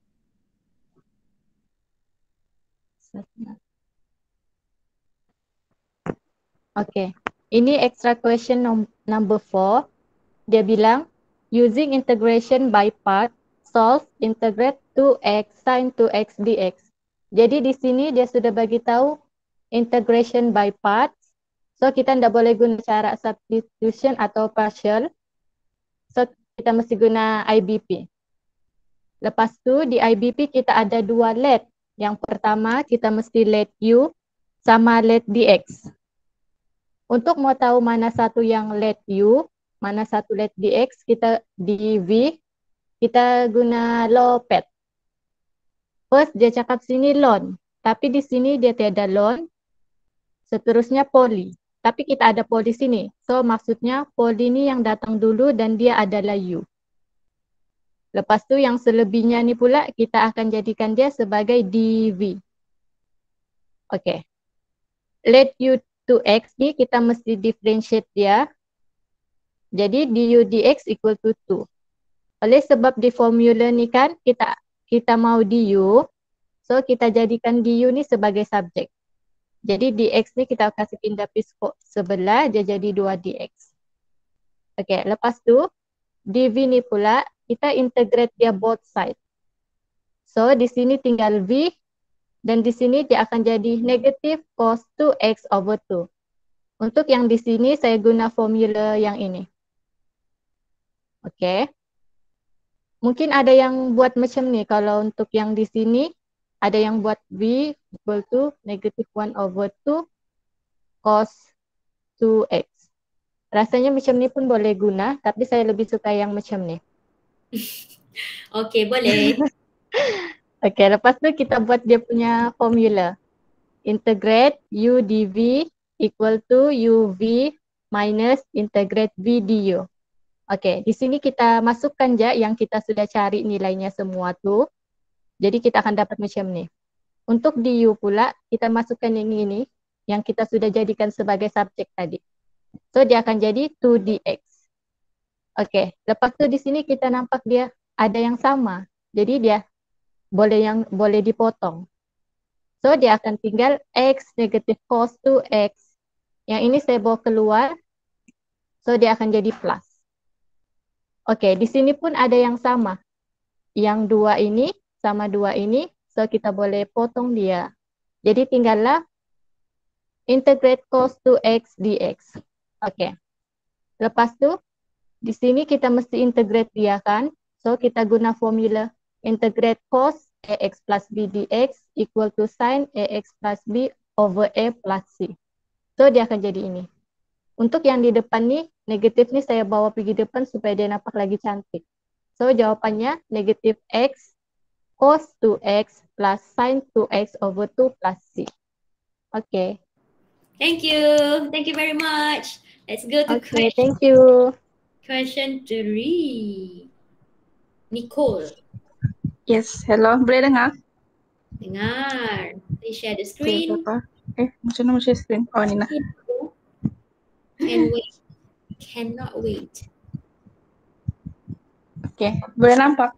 Speaker 6: Okey, ini extra question nom- number four. Dia bilang, using integration by part, solve integrate two x sin two x dx. Jadi di sini dia sudah bagi tahu integration by parts. So kita tidak boleh guna cara substitution atau partial. So kita mesti guna I B P. Lepas tu di I B P kita ada dua let. Yang pertama kita mesti let U sama let dx. Untuk mau tahu mana satu yang let U, mana satu let dx, kita di V, kita guna law pet. First dia cakap sini ln, tapi di sini dia tiada ln. Seterusnya poly, tapi kita ada poly sini. So maksudnya poly ni yang datang dulu dan dia adalah U. Lepas tu yang selebihnya ni pula kita akan jadikan dia sebagai D V. Okay. Let U to X ni kita mesti differentiate dia. Jadi du dx equal to two. Oleh sebab di formula ni kan kita kita mau du. So kita jadikan du ni sebagai subjek. Jadi dx ni kita kasih pindah piskop sebelah, dia jadi dua dx. Okay, lepas tu dv ni pula kita integrate dia both side. So di sini tinggal v dan di sini dia akan jadi negative cos two x over two. Untuk yang di sini saya guna formula yang ini. Okay. Mungkin ada yang buat macam ni. Kalau untuk yang di sini ada yang buat v equal to negative one over two cos two x. Rasanya macam ni pun boleh guna, tapi saya lebih suka yang macam ni.
Speaker 1: Okay, boleh.
Speaker 6: Okay, lepas tu kita buat dia punya formula. Integrate u dv equal to uv minus integrate v du. Okay, di sini kita masukkan je yang kita sudah cari nilainya semua tu. Jadi kita akan dapat macam ni. Untuk du pula, kita masukkan yang ini, yang kita sudah jadikan sebagai subjek tadi. So dia akan jadi two dx. Okay, lepas tu di sini kita nampak dia ada yang sama. Jadi dia boleh yang boleh dipotong. So dia akan tinggal x negative cos two x. Yang ini saya bawa keluar. So dia akan jadi plus. Okay, di sini pun ada yang sama. Yang dua ini sama dua ini. So kita boleh potong dia. Jadi tinggallah integrate cos two x dx. Okay. Lepas tu di sini kita mesti integrate dia kan. So kita guna formula integrate cos ax plus b dx equal to sin ax plus b over a plus c. So dia akan jadi ini. Untuk yang di depan ni, negatif ni saya bawa pergi depan supaya dia nampak lagi cantik. So jawapannya negatif x cos two x plus sin two x over two plus c. Okay.
Speaker 1: Thank you. Thank you very much. Let's go to
Speaker 6: Okay,
Speaker 1: question,
Speaker 6: thank you.
Speaker 1: question three. Nicole.
Speaker 4: Yes, hello. Boleh dengar?
Speaker 1: Dengar. Please share the
Speaker 4: Okay,
Speaker 1: screen.
Speaker 4: apa? Eh, macam mana share screen? Oh, ni lah.
Speaker 1: Can wait. Cannot wait.
Speaker 4: Okay, boleh nampak?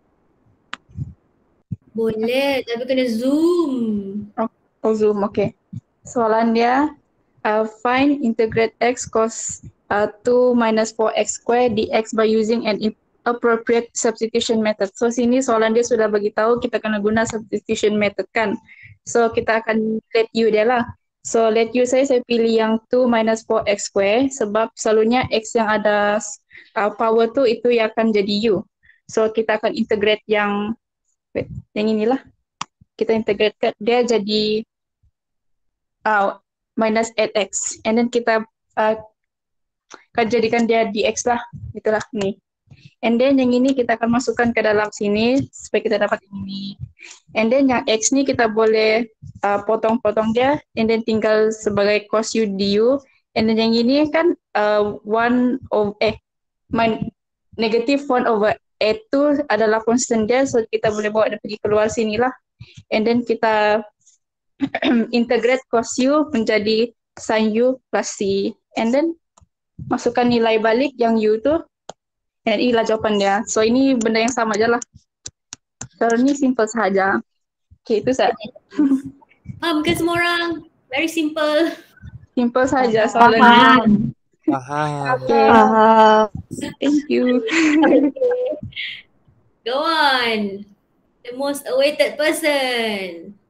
Speaker 1: Boleh, tapi kena zoom.
Speaker 4: Oh, zoom, okay. Soalan dia, uh, find integrate x cos uh, two minus four x square dx by using an appropriate substitution method. So sini soalan dia sudah bagi tahu kita kena guna substitution method kan. So kita akan let u dia lah. So let u saya saya pilih yang two minus four x square sebab selalunya x yang ada uh, power tu itu yang akan jadi u. So kita akan integrate yang wait, yang inilah. Kita integrate dia jadi uh, minus eight x, and then kita uh, akan jadikan dia dx lah, itulah ni. And then yang ini kita akan masukkan ke dalam sini supaya kita dapat ini. And then yang x ni kita boleh uh, potong-potong dia, and then tinggal sebagai cos u du. And then yang ini kan uh, one of eh min, negative one over a tu adalah constant dia, so kita boleh bawa dia pergi keluar sini lah. And then kita integrate cos u menjadi sin u plus c, and then masukkan nilai balik yang u tu, dan inilah jawapan dia. So ini benda yang sama aja lah. So ini simple sahaja. Okay, itu saja.
Speaker 1: Faham ke semua orang? Very simple.
Speaker 4: Simple saja soalan ini.
Speaker 7: Faham.
Speaker 4: Okay.
Speaker 3: Faham.
Speaker 4: Thank you.
Speaker 1: Okay. Go on. The most awaited person.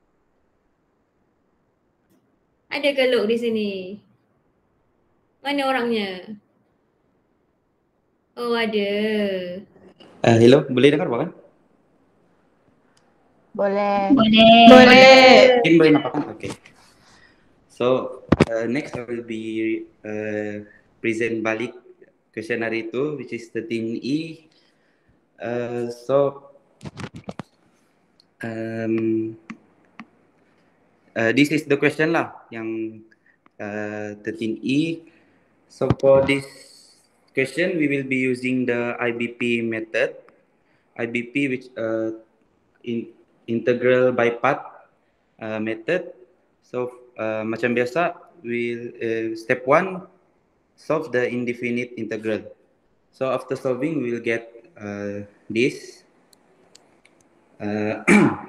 Speaker 1: Ada ke Luke di sini? Mana orangnya? Oh, ada.
Speaker 7: Uh, hello, boleh dengar bukan?
Speaker 6: Boleh.
Speaker 3: Boleh.
Speaker 4: Boleh.
Speaker 7: Mungkin boleh nampak kan? Okay. So, uh, next I will be uh, present balik question hari itu, which is thirteen E. Uh, so, um, uh, this is the question lah, yang uh, thirteen E. So, for this question, we will be using the I B P method. I B P, which uh, in integral by part uh, method. So, uh, macam biasa, we'll uh, step one, solve the indefinite integral. So, after solving, we'll get uh, this. Uh,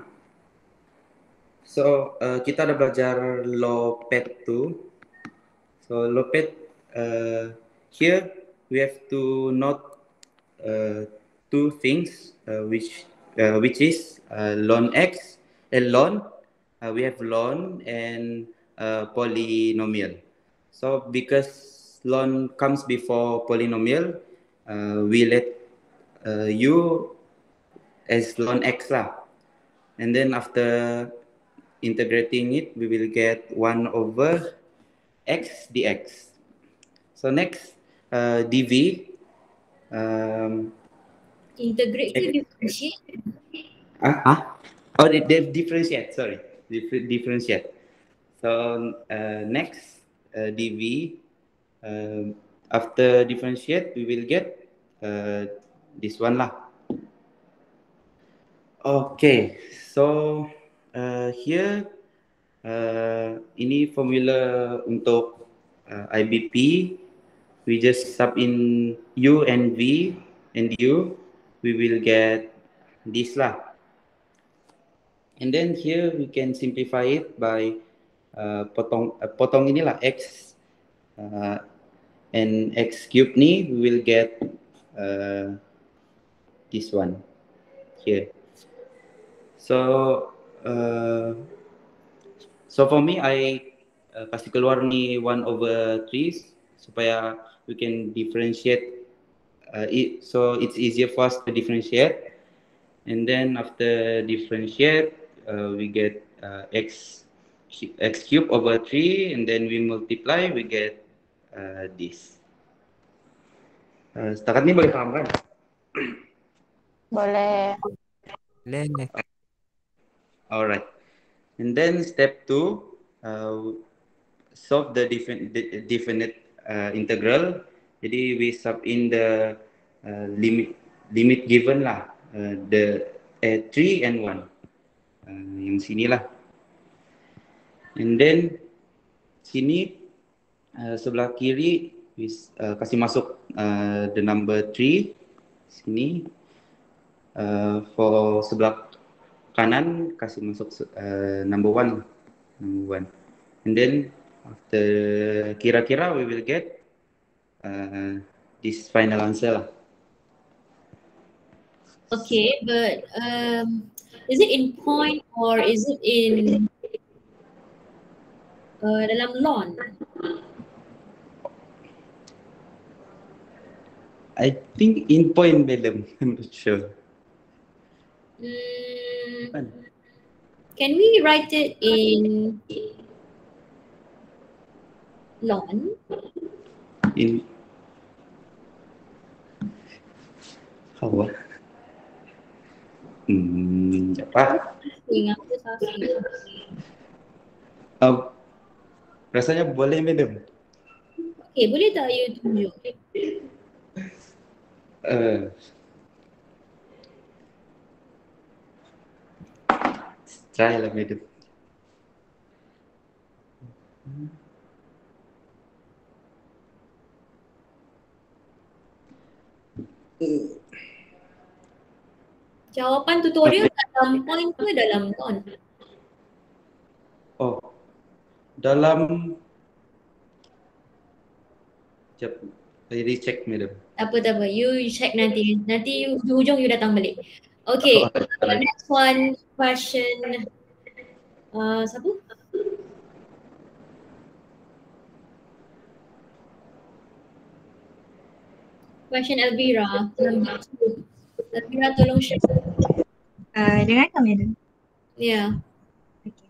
Speaker 7: so, uh, kita ada belajar Lopet tu. So, Lopet, uh, here we have to note uh, two things, uh, which uh, which is uh, ln x and ln. Uh, we have ln and uh, polynomial. So, because ln comes before polynomial, uh, we let uh, u as ln x lah. And then after integrating it, we will get one over x dx. So next, uh, dv. Um,
Speaker 1: Integrate ke differentiate?
Speaker 7: ah, ah? Oh, they, they differentiate, sorry. Dif- differentiate. So uh, next, uh, dv. Um, after differentiate, we will get uh, this one lah. Okay, so uh, here uh, ini formula untuk uh, I B P. We just sub in u and v and u. We will get this lah. And then here we can simplify it by uh, potong uh, potong inilah x uh, and x cube ni. We will get uh, this one here. So, uh, so for me, I uh, kasih keluar ni one over three supaya we can differentiate uh, it. So it's easier for us to differentiate. And then after differentiate, uh, we get uh, x x cube over three, and then we multiply, we get uh, this. Uh, setakat ni boleh paham kan?
Speaker 6: Boleh.
Speaker 7: Boleh. Alright, and then step two, uh, solve the definite, definite uh, integral. Jadi we sub in the uh, limit limit given lah, uh, the eh three and one. Uh, yang sinilah. And then sini uh, sebelah kiri uh, kasih masuk uh, the number three sini. Uh, for sebelah kanan kasih masuk uh, number one, number one. And then after kira-kira we will get uh, this final answer lah.
Speaker 1: Okay, but um, is it in point or is it in uh, dalam lon?
Speaker 7: I think in point, madam. I'm not sure.
Speaker 1: Hmm, can we write it in lon?
Speaker 7: In how? Hmm, apa?
Speaker 1: Ingat tu saya.
Speaker 7: Uh, rasanya boleh, madam.
Speaker 1: Okay, boleh tak you tunjuk?
Speaker 7: Uh, try lah, madam.
Speaker 1: Jawapan tutorial dalam point ke dalam lon?
Speaker 7: Oh, dalam Sekejap, saya recheck, madam.
Speaker 1: Tak apa, tak apa. You check nanti. Nanti you, di hujung you datang balik. Okay,
Speaker 7: Oh,
Speaker 1: uh, next one question. Uh, siapa? Question Elvira, number two. Elvira tolong share.
Speaker 5: Uh, dengarkan, madam?
Speaker 1: Yeah.
Speaker 5: Okay.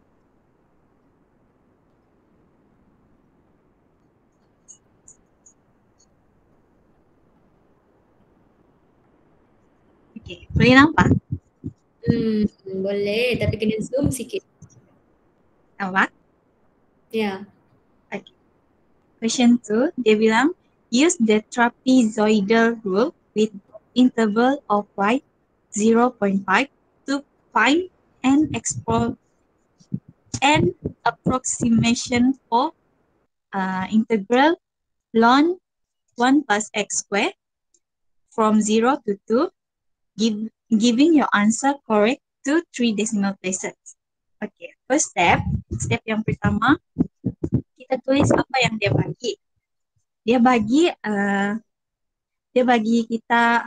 Speaker 5: Okay, boleh nampak?
Speaker 1: Hmm, boleh. Tapi kena zoom sikit.
Speaker 5: Nampak?
Speaker 1: Yeah.
Speaker 5: Okay. Question two, dia bilang use the trapezoidal rule with interval of y zero point five to find an expo an approximation for uh, integral ln one plus x squared from zero to two, give, giving your answer correct to three decimal places. Okay, first step, step yang pertama, kita tulis apa yang dia bagi. Dia bagi, uh, dia bagi kita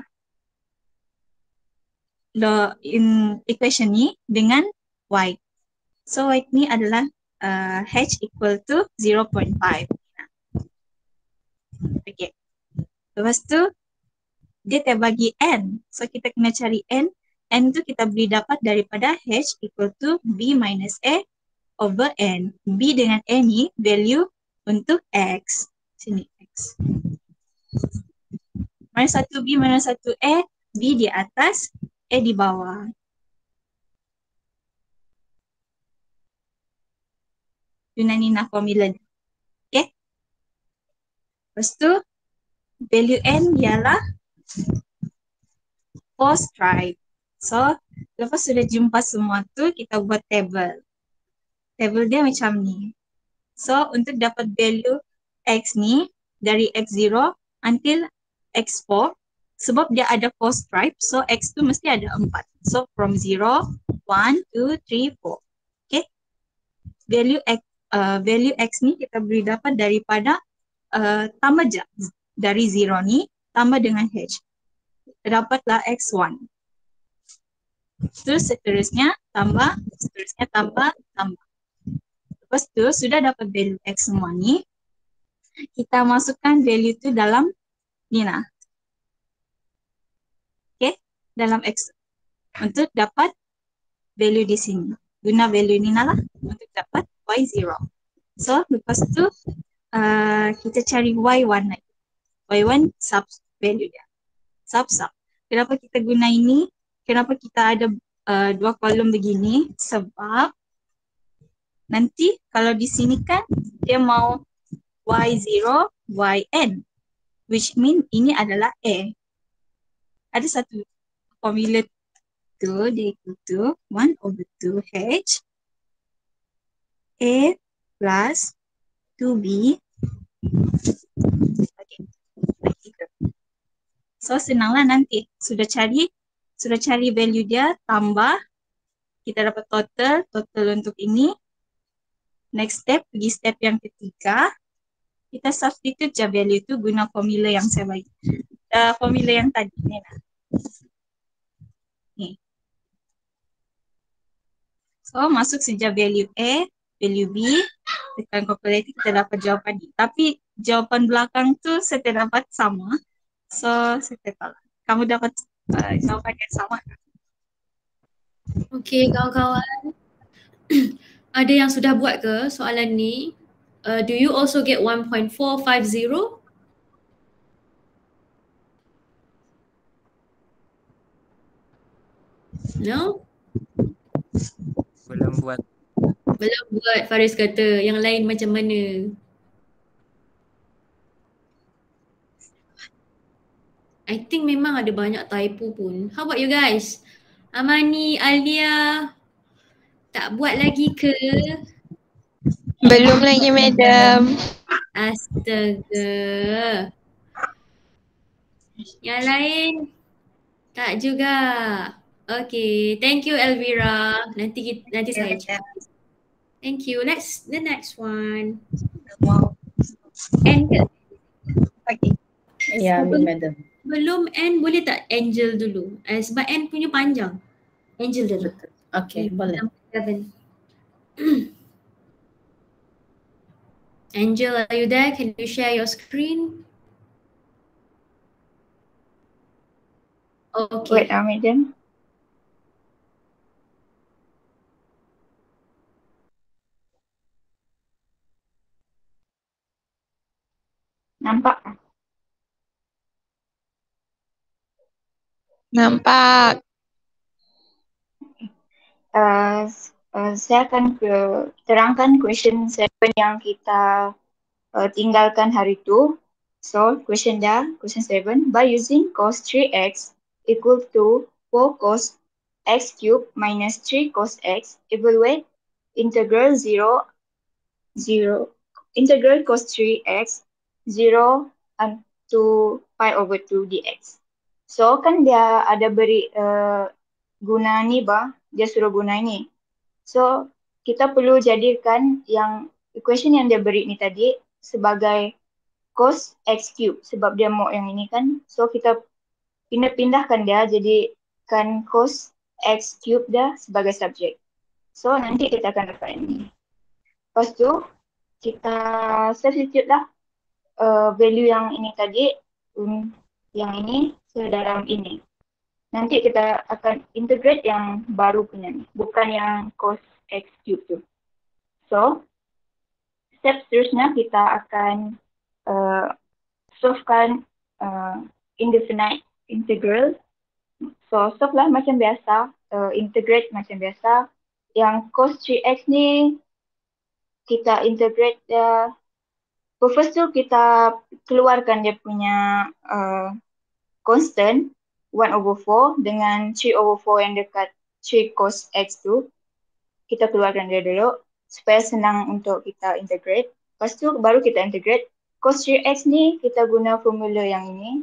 Speaker 5: the in equation ni dengan y. So y ni adalah uh, h equal to zero point five. Okay. Lepas tu dia terbagi n. So kita kena cari n. N tu kita boleh dapat daripada h equal to b minus a over n. B dengan n ni value untuk x. Sini x. Mana satu b, mana satu a. B di atas, a di bawah. Yun ni nak formula dia. Okay. Lepas tu value n ialah four stripe. So, lepas sudah jumpa semua tu, kita buat table. Table dia macam ni. So, untuk dapat value x ni, dari x zero until x four, sebab dia ada four stripe, so x tu mesti ada empat. So, from zero, one, two, three, four. Okay? Value x, uh, value x ni kita boleh dapat daripada uh, tambah je. Dari zero ni, tambah dengan h. Dapatlah x one. Terus seterusnya tambah, seterusnya tambah, tambah. Lepas tu sudah dapat value x semua ni, kita masukkan value tu dalam ni lah. Okay, dalam x untuk dapat value di sini. Guna value ni lah untuk dapat y zero. So lepas tu uh, kita cari y one lagi. y one sub value dia. Sub sub. Kenapa kita guna ini? Kenapa kita ada uh, dua kolom begini? Sebab nanti kalau di sini kan dia mau y zero, yn. Which mean ini adalah a. Ada satu formula
Speaker 8: itu dia equal to one over two H A plus two B. Okay. So senanglah nanti sudah cari sudah cari value dia, tambah, kita dapat total, total untuk ini. Next step, pergi step yang ketiga, kita substitute je value tu guna formula yang saya bagi. Uh, formula yang tadi ni lah. Ni. So masuk saja value A, value B, tekan calculator kita dapat jawapan ni. Tapi jawapan belakang tu saya tak dapat sama. So saya tak tahu. Kamu dapat uh, jawapan yang sama kan?
Speaker 1: Okey kawan-kawan. Ada yang sudah buat ke soalan ni? Uh, do you also get one point four five zero? No?
Speaker 9: Belum buat.
Speaker 1: Belum buat, Faris kata. Yang lain macam mana? I think memang ada banyak typo pun. How about you guys? Amani, Alia, tak buat lagi ke?
Speaker 2: Belum lagi, madam.
Speaker 1: Astaga. Yang lain? Tak juga. Okay, thank you Elvira. Nanti kita, nanti saya chat. Thank you. Next, the next one. Angel.
Speaker 8: Okay.
Speaker 10: Ya, madam.
Speaker 1: Belum N, boleh tak Angel dulu? Eh, sebab N punya panjang. Angel dulu.
Speaker 10: Okay, boleh.
Speaker 1: Seven. Angel, are you there? Can you share your screen? Okay.
Speaker 5: Wait a minute. Nampak?
Speaker 2: Nampak.
Speaker 5: Uh, uh, saya akan ke, terangkan question seven yang kita uh, tinggalkan hari itu. So, question dah, question seven. By using cos three x equal to four cos x cube minus three cos x, evaluate integral zero, zero, integral cos three x zero and to pi over two dx. So, kan dia ada beri uh, guna ni bah, dia suruh guna ini. So, kita perlu jadikan yang equation yang dia beri ni tadi sebagai cos x cube sebab dia mau yang ini kan. So, kita pindah-pindahkan dia jadikan cos x cube dah sebagai subjek. So, nanti kita akan dapat ini. Lepas tu, kita substitute lah uh, value yang ini tadi, um, yang ini ke dalam ini. Nanti kita akan integrate yang baru punya ni, bukan yang cos x cube tu. So, step seterusnya kita akan uh, solvekan uh, indefinite integral. So, solve lah macam biasa, uh, integrate macam biasa. Yang cos three x ni, kita integrate dia. Uh, first tu kita keluarkan dia punya uh, constant, one over four dengan three over four yang dekat three cos x tu. Kita keluarkan dia dulu supaya senang untuk kita integrate. Lepas tu baru kita integrate. Cos three x ni kita guna formula yang ini.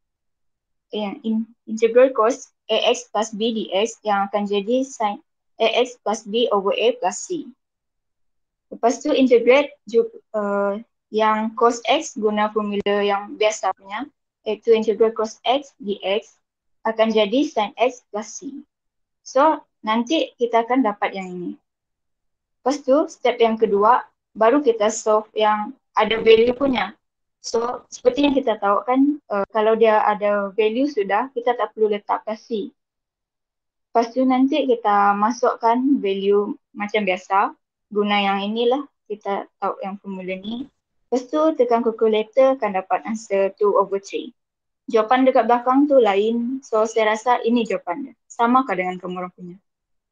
Speaker 5: Yang in, integral cos ax plus b dx yang akan jadi sin ax plus b over a plus c. Lepas tu integrate uh, yang cos x guna formula yang biasa punya, iaitu integral cos x dx akan jadi sin x plus c. So, nanti kita akan dapat yang ini. Lepas tu, step yang kedua, baru kita solve yang ada value punya. So, seperti yang kita tahu kan, uh, kalau dia ada value sudah, kita tak perlu letak ke c. Lepas tu nanti kita masukkan value macam biasa, guna yang inilah, kita tahu yang formula ni. Lepas tu, tekan calculator akan dapat answer two over three. Jawapan dekat belakang tu lain. So, saya rasa ini jawapannya. Samakah dengan kamu orang punya?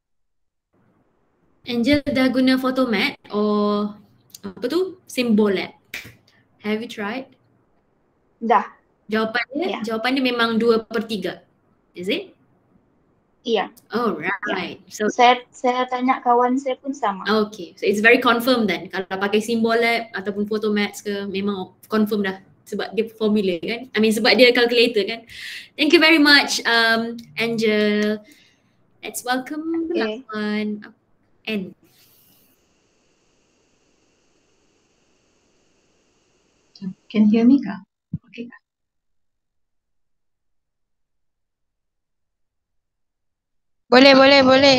Speaker 1: Angel dah guna Photomat or apa tu? Symbol lab. Have you tried?
Speaker 5: Dah.
Speaker 1: Jawapannya,
Speaker 5: Yeah.
Speaker 1: jawapannya memang dua per tiga. Is it?
Speaker 5: Iya.
Speaker 1: Oh right. So
Speaker 5: Saya saya tanya kawan saya pun sama.
Speaker 1: okay, so it's very confirm then. Kalau pakai Symbol Lab ataupun Photomax ke, memang confirm dah sebab dia formula kan. I mean sebab dia calculator kan. Thank you very much um Angel. Let's welcome the
Speaker 5: Okay.
Speaker 1: last one. N.
Speaker 9: Can you hear me, Kak? Okay, Kak.
Speaker 2: Boleh, boleh, boleh.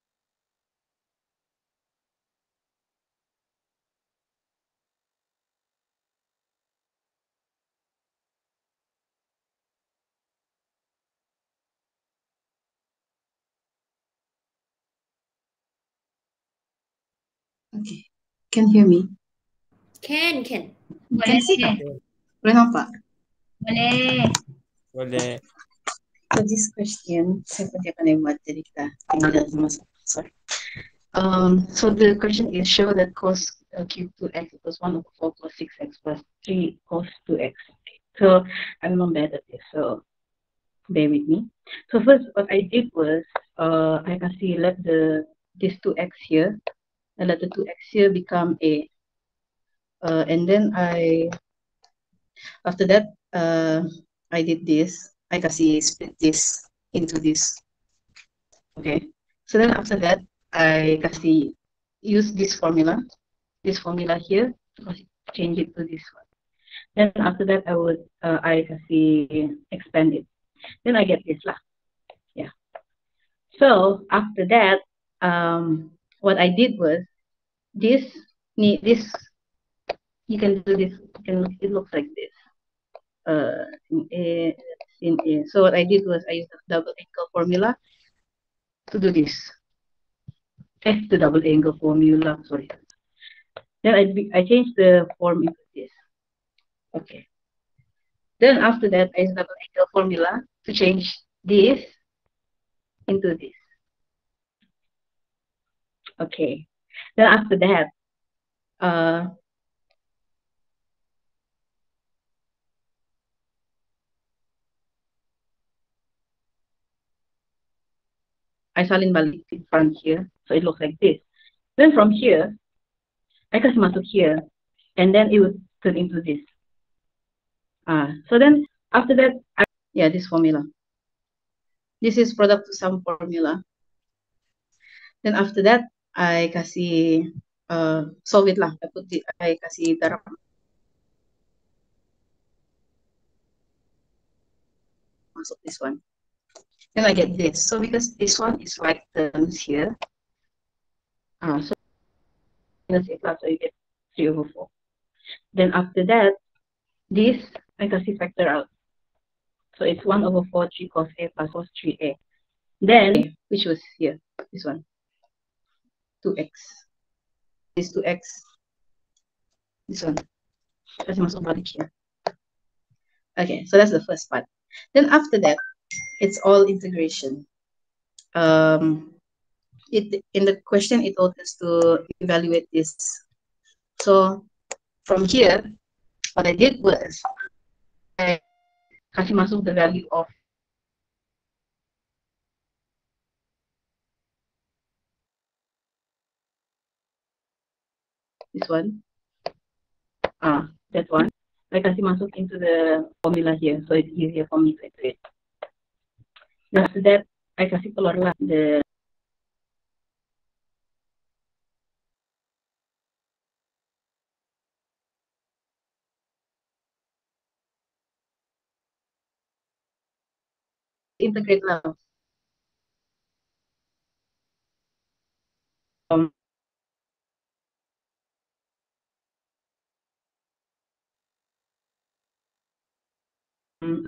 Speaker 9: Okay. Can you hear me?
Speaker 1: Can, can.
Speaker 9: Can see, Kak? Boleh nampak?
Speaker 5: Boleh.
Speaker 11: Boleh.
Speaker 9: So this question, saya pun dia pandai buat, jadi kita tinggal dalam masa. Sorry. Um, so the question is, show that cos uh, cube two x equals one over four plus six x plus three cos two x. So I'm not bad at this, so bear with me. So first, what I did was, uh, I can see let the this two x here, and let the two x here become a. Uh, and then I, after that, uh, I did this. I can see split this into this. Okay. So then after that, I can see use this formula, this formula here, change it to this one. Then after that, I would, uh, I can see expand it. Then I get this lah. Yeah. So after that, um, what I did was this, this, you can do this, you can, it looks like this. Uh, in A, in A. So what I did was I used the double angle formula to do this. F the double angle formula, sorry. Then I, I changed the form into this. Okay. Then after that, I used double angle formula to change this into this. Okay. Then after that, uh, I salin balik in front here, so it looks like this. Then from here, I kasih masuk here, and then it would turn into this. Ah, so then after that, I, yeah, this formula. This is product to sum formula. Then after that, I kasih uh, solve it lah. I put the, I kasih darab. Masuk this one. Then I get this. So because this one is like terms here, uh, so minus a plus, so you get three over four. Then after that, this I kasih factor out. So it's one over four, three cos A plus cos three A. Then, which was here, this one, two x. This two x, this one. Kasih masuk balik here. Okay, so that's the first part. Then after that, it's all integration. Um, it in the question it told us to evaluate this. So from here, what I did was I kasih masuk the value of this one, ah, that one. I kasih masuk into the formula here, so it's easier for me to iterate. Then after that, I kasih keluar lah the integrate lah. Um,
Speaker 1: Mm,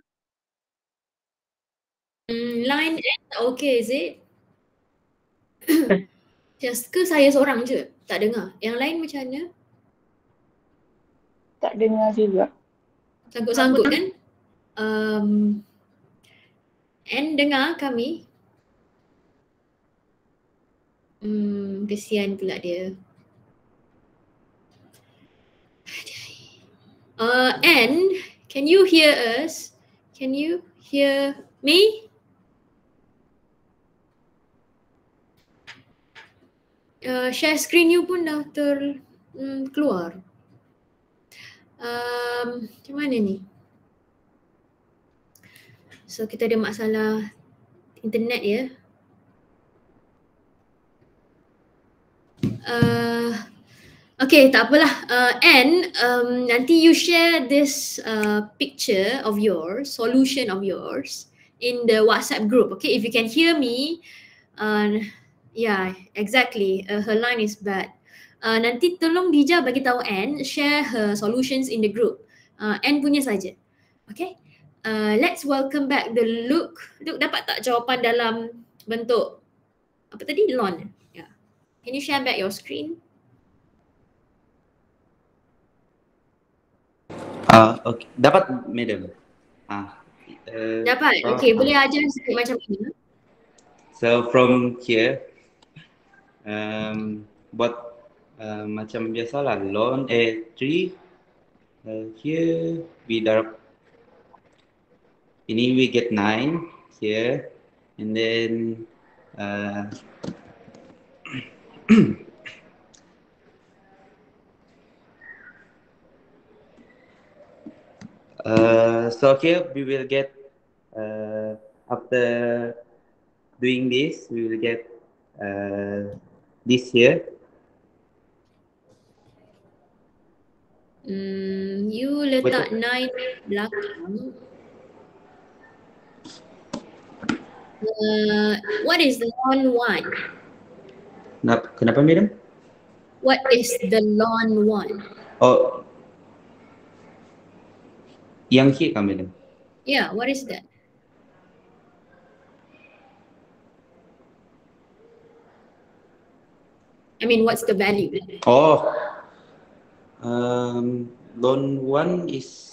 Speaker 1: line N tak okay, is it? Just ke saya seorang je tak dengar? Yang lain macam mana?
Speaker 5: Tak dengar juga.
Speaker 1: Sangkut-sangkut kan? Um, N dengar kami? Hmm, kesian pula dia. Uh, N, can you hear us? Can you hear me? uh, share screen you pun dah ter um, keluar. Um, macam mana ni? So kita ada masalah internet ya. Uh, okay, tak apalah. Uh, and um, nanti you share this uh, picture of yours, solution of yours in the WhatsApp group. Okay, if you can hear me, uh, yeah, exactly. Uh, her line is bad. Uh, nanti tolong Dija bagi tahu Anne share her solutions in the group. Uh, Anne punya saja. Okay. Uh, let's welcome back the Luke. Luke dapat tak jawapan dalam bentuk apa tadi? Lon. Yeah. Can you share back your screen?
Speaker 7: Ah, uh, okay. Dapat, madam. Ah, uh,
Speaker 1: dapat.
Speaker 7: so,
Speaker 1: Okay, boleh ajar sikit macam mana?
Speaker 7: So from here, um, buat uh, macam biasalah lon eh three. Uh, here we darab. Ini we get nine here, and then uh, uh, so here we will get uh, after doing this we will get uh, this here.
Speaker 1: Hmm, you letak
Speaker 7: Betul.
Speaker 1: nine belakang. Uh, what is the lon one?
Speaker 7: Kenapa, kenapa madam?
Speaker 1: What is the lon one?
Speaker 7: Oh, yang here kan madam?
Speaker 1: Yeah, what is that? I mean, what's the value?
Speaker 7: Oh, um, lon one is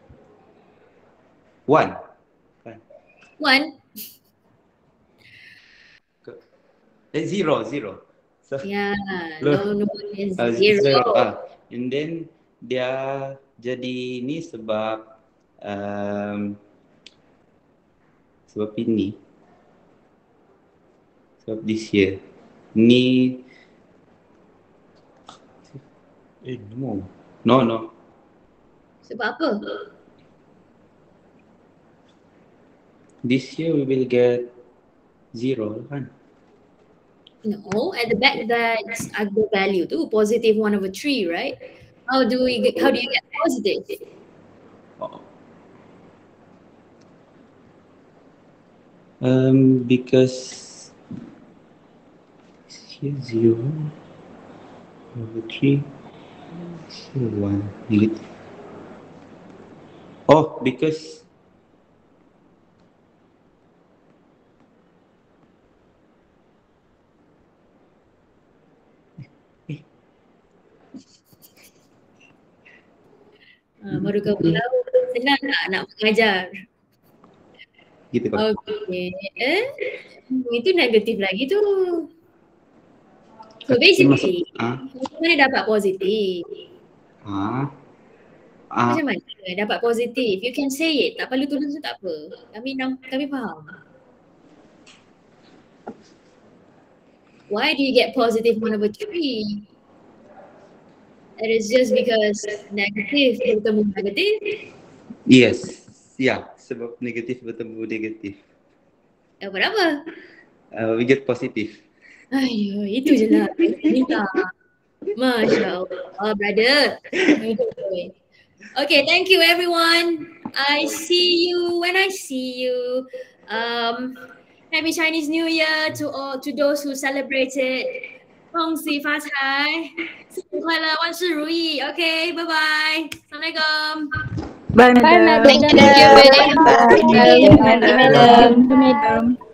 Speaker 7: one.
Speaker 1: One.
Speaker 7: Eh, zero, zero. So,
Speaker 1: yeah,
Speaker 7: lon
Speaker 1: lon one is
Speaker 7: uh,
Speaker 1: zero.
Speaker 7: zero. Ah, and then dia jadi ni sebab um, sebab ini. Sebab this year. Ni eh no. No, no.
Speaker 1: Sebab apa?
Speaker 7: This year we will get zero kan?
Speaker 1: No, at the back that's the value too, positive one over three, right? How do we get, how do you get positive?
Speaker 7: Oh. Um, because here zero over three, here one negative. Oh, because
Speaker 1: Uh, baru kau tahu, senang tak nak mengajar?
Speaker 7: gitu kan?
Speaker 1: Okay, eh? Itu negatif lagi tu. So basically,
Speaker 7: ah.
Speaker 1: macam mana dapat positif?
Speaker 7: Ah. Ah.
Speaker 1: Macam mana dapat positif? You can say it, tak perlu tulis tu tak apa. Kami kami faham. Why do you get positive one over three? It is just because negatif bertemu negatif.
Speaker 7: Yes, ya, yeah, sebab negatif bertemu negatif.
Speaker 1: Eh, berapa?
Speaker 7: Uh, we get positif.
Speaker 1: Ayo, itu je lah. Minta. Masya Allah, brother. Okay, thank you everyone. I see you when I see you. Um, Happy Chinese New Year to all, to those who celebrated. 恭喜发财，新年快乐，万事如意。Okay, bye bye. Assalamualaikum.
Speaker 8: Bye, madam.
Speaker 3: Thank you, madam.
Speaker 8: Bye, madam.
Speaker 3: Thank you, madam.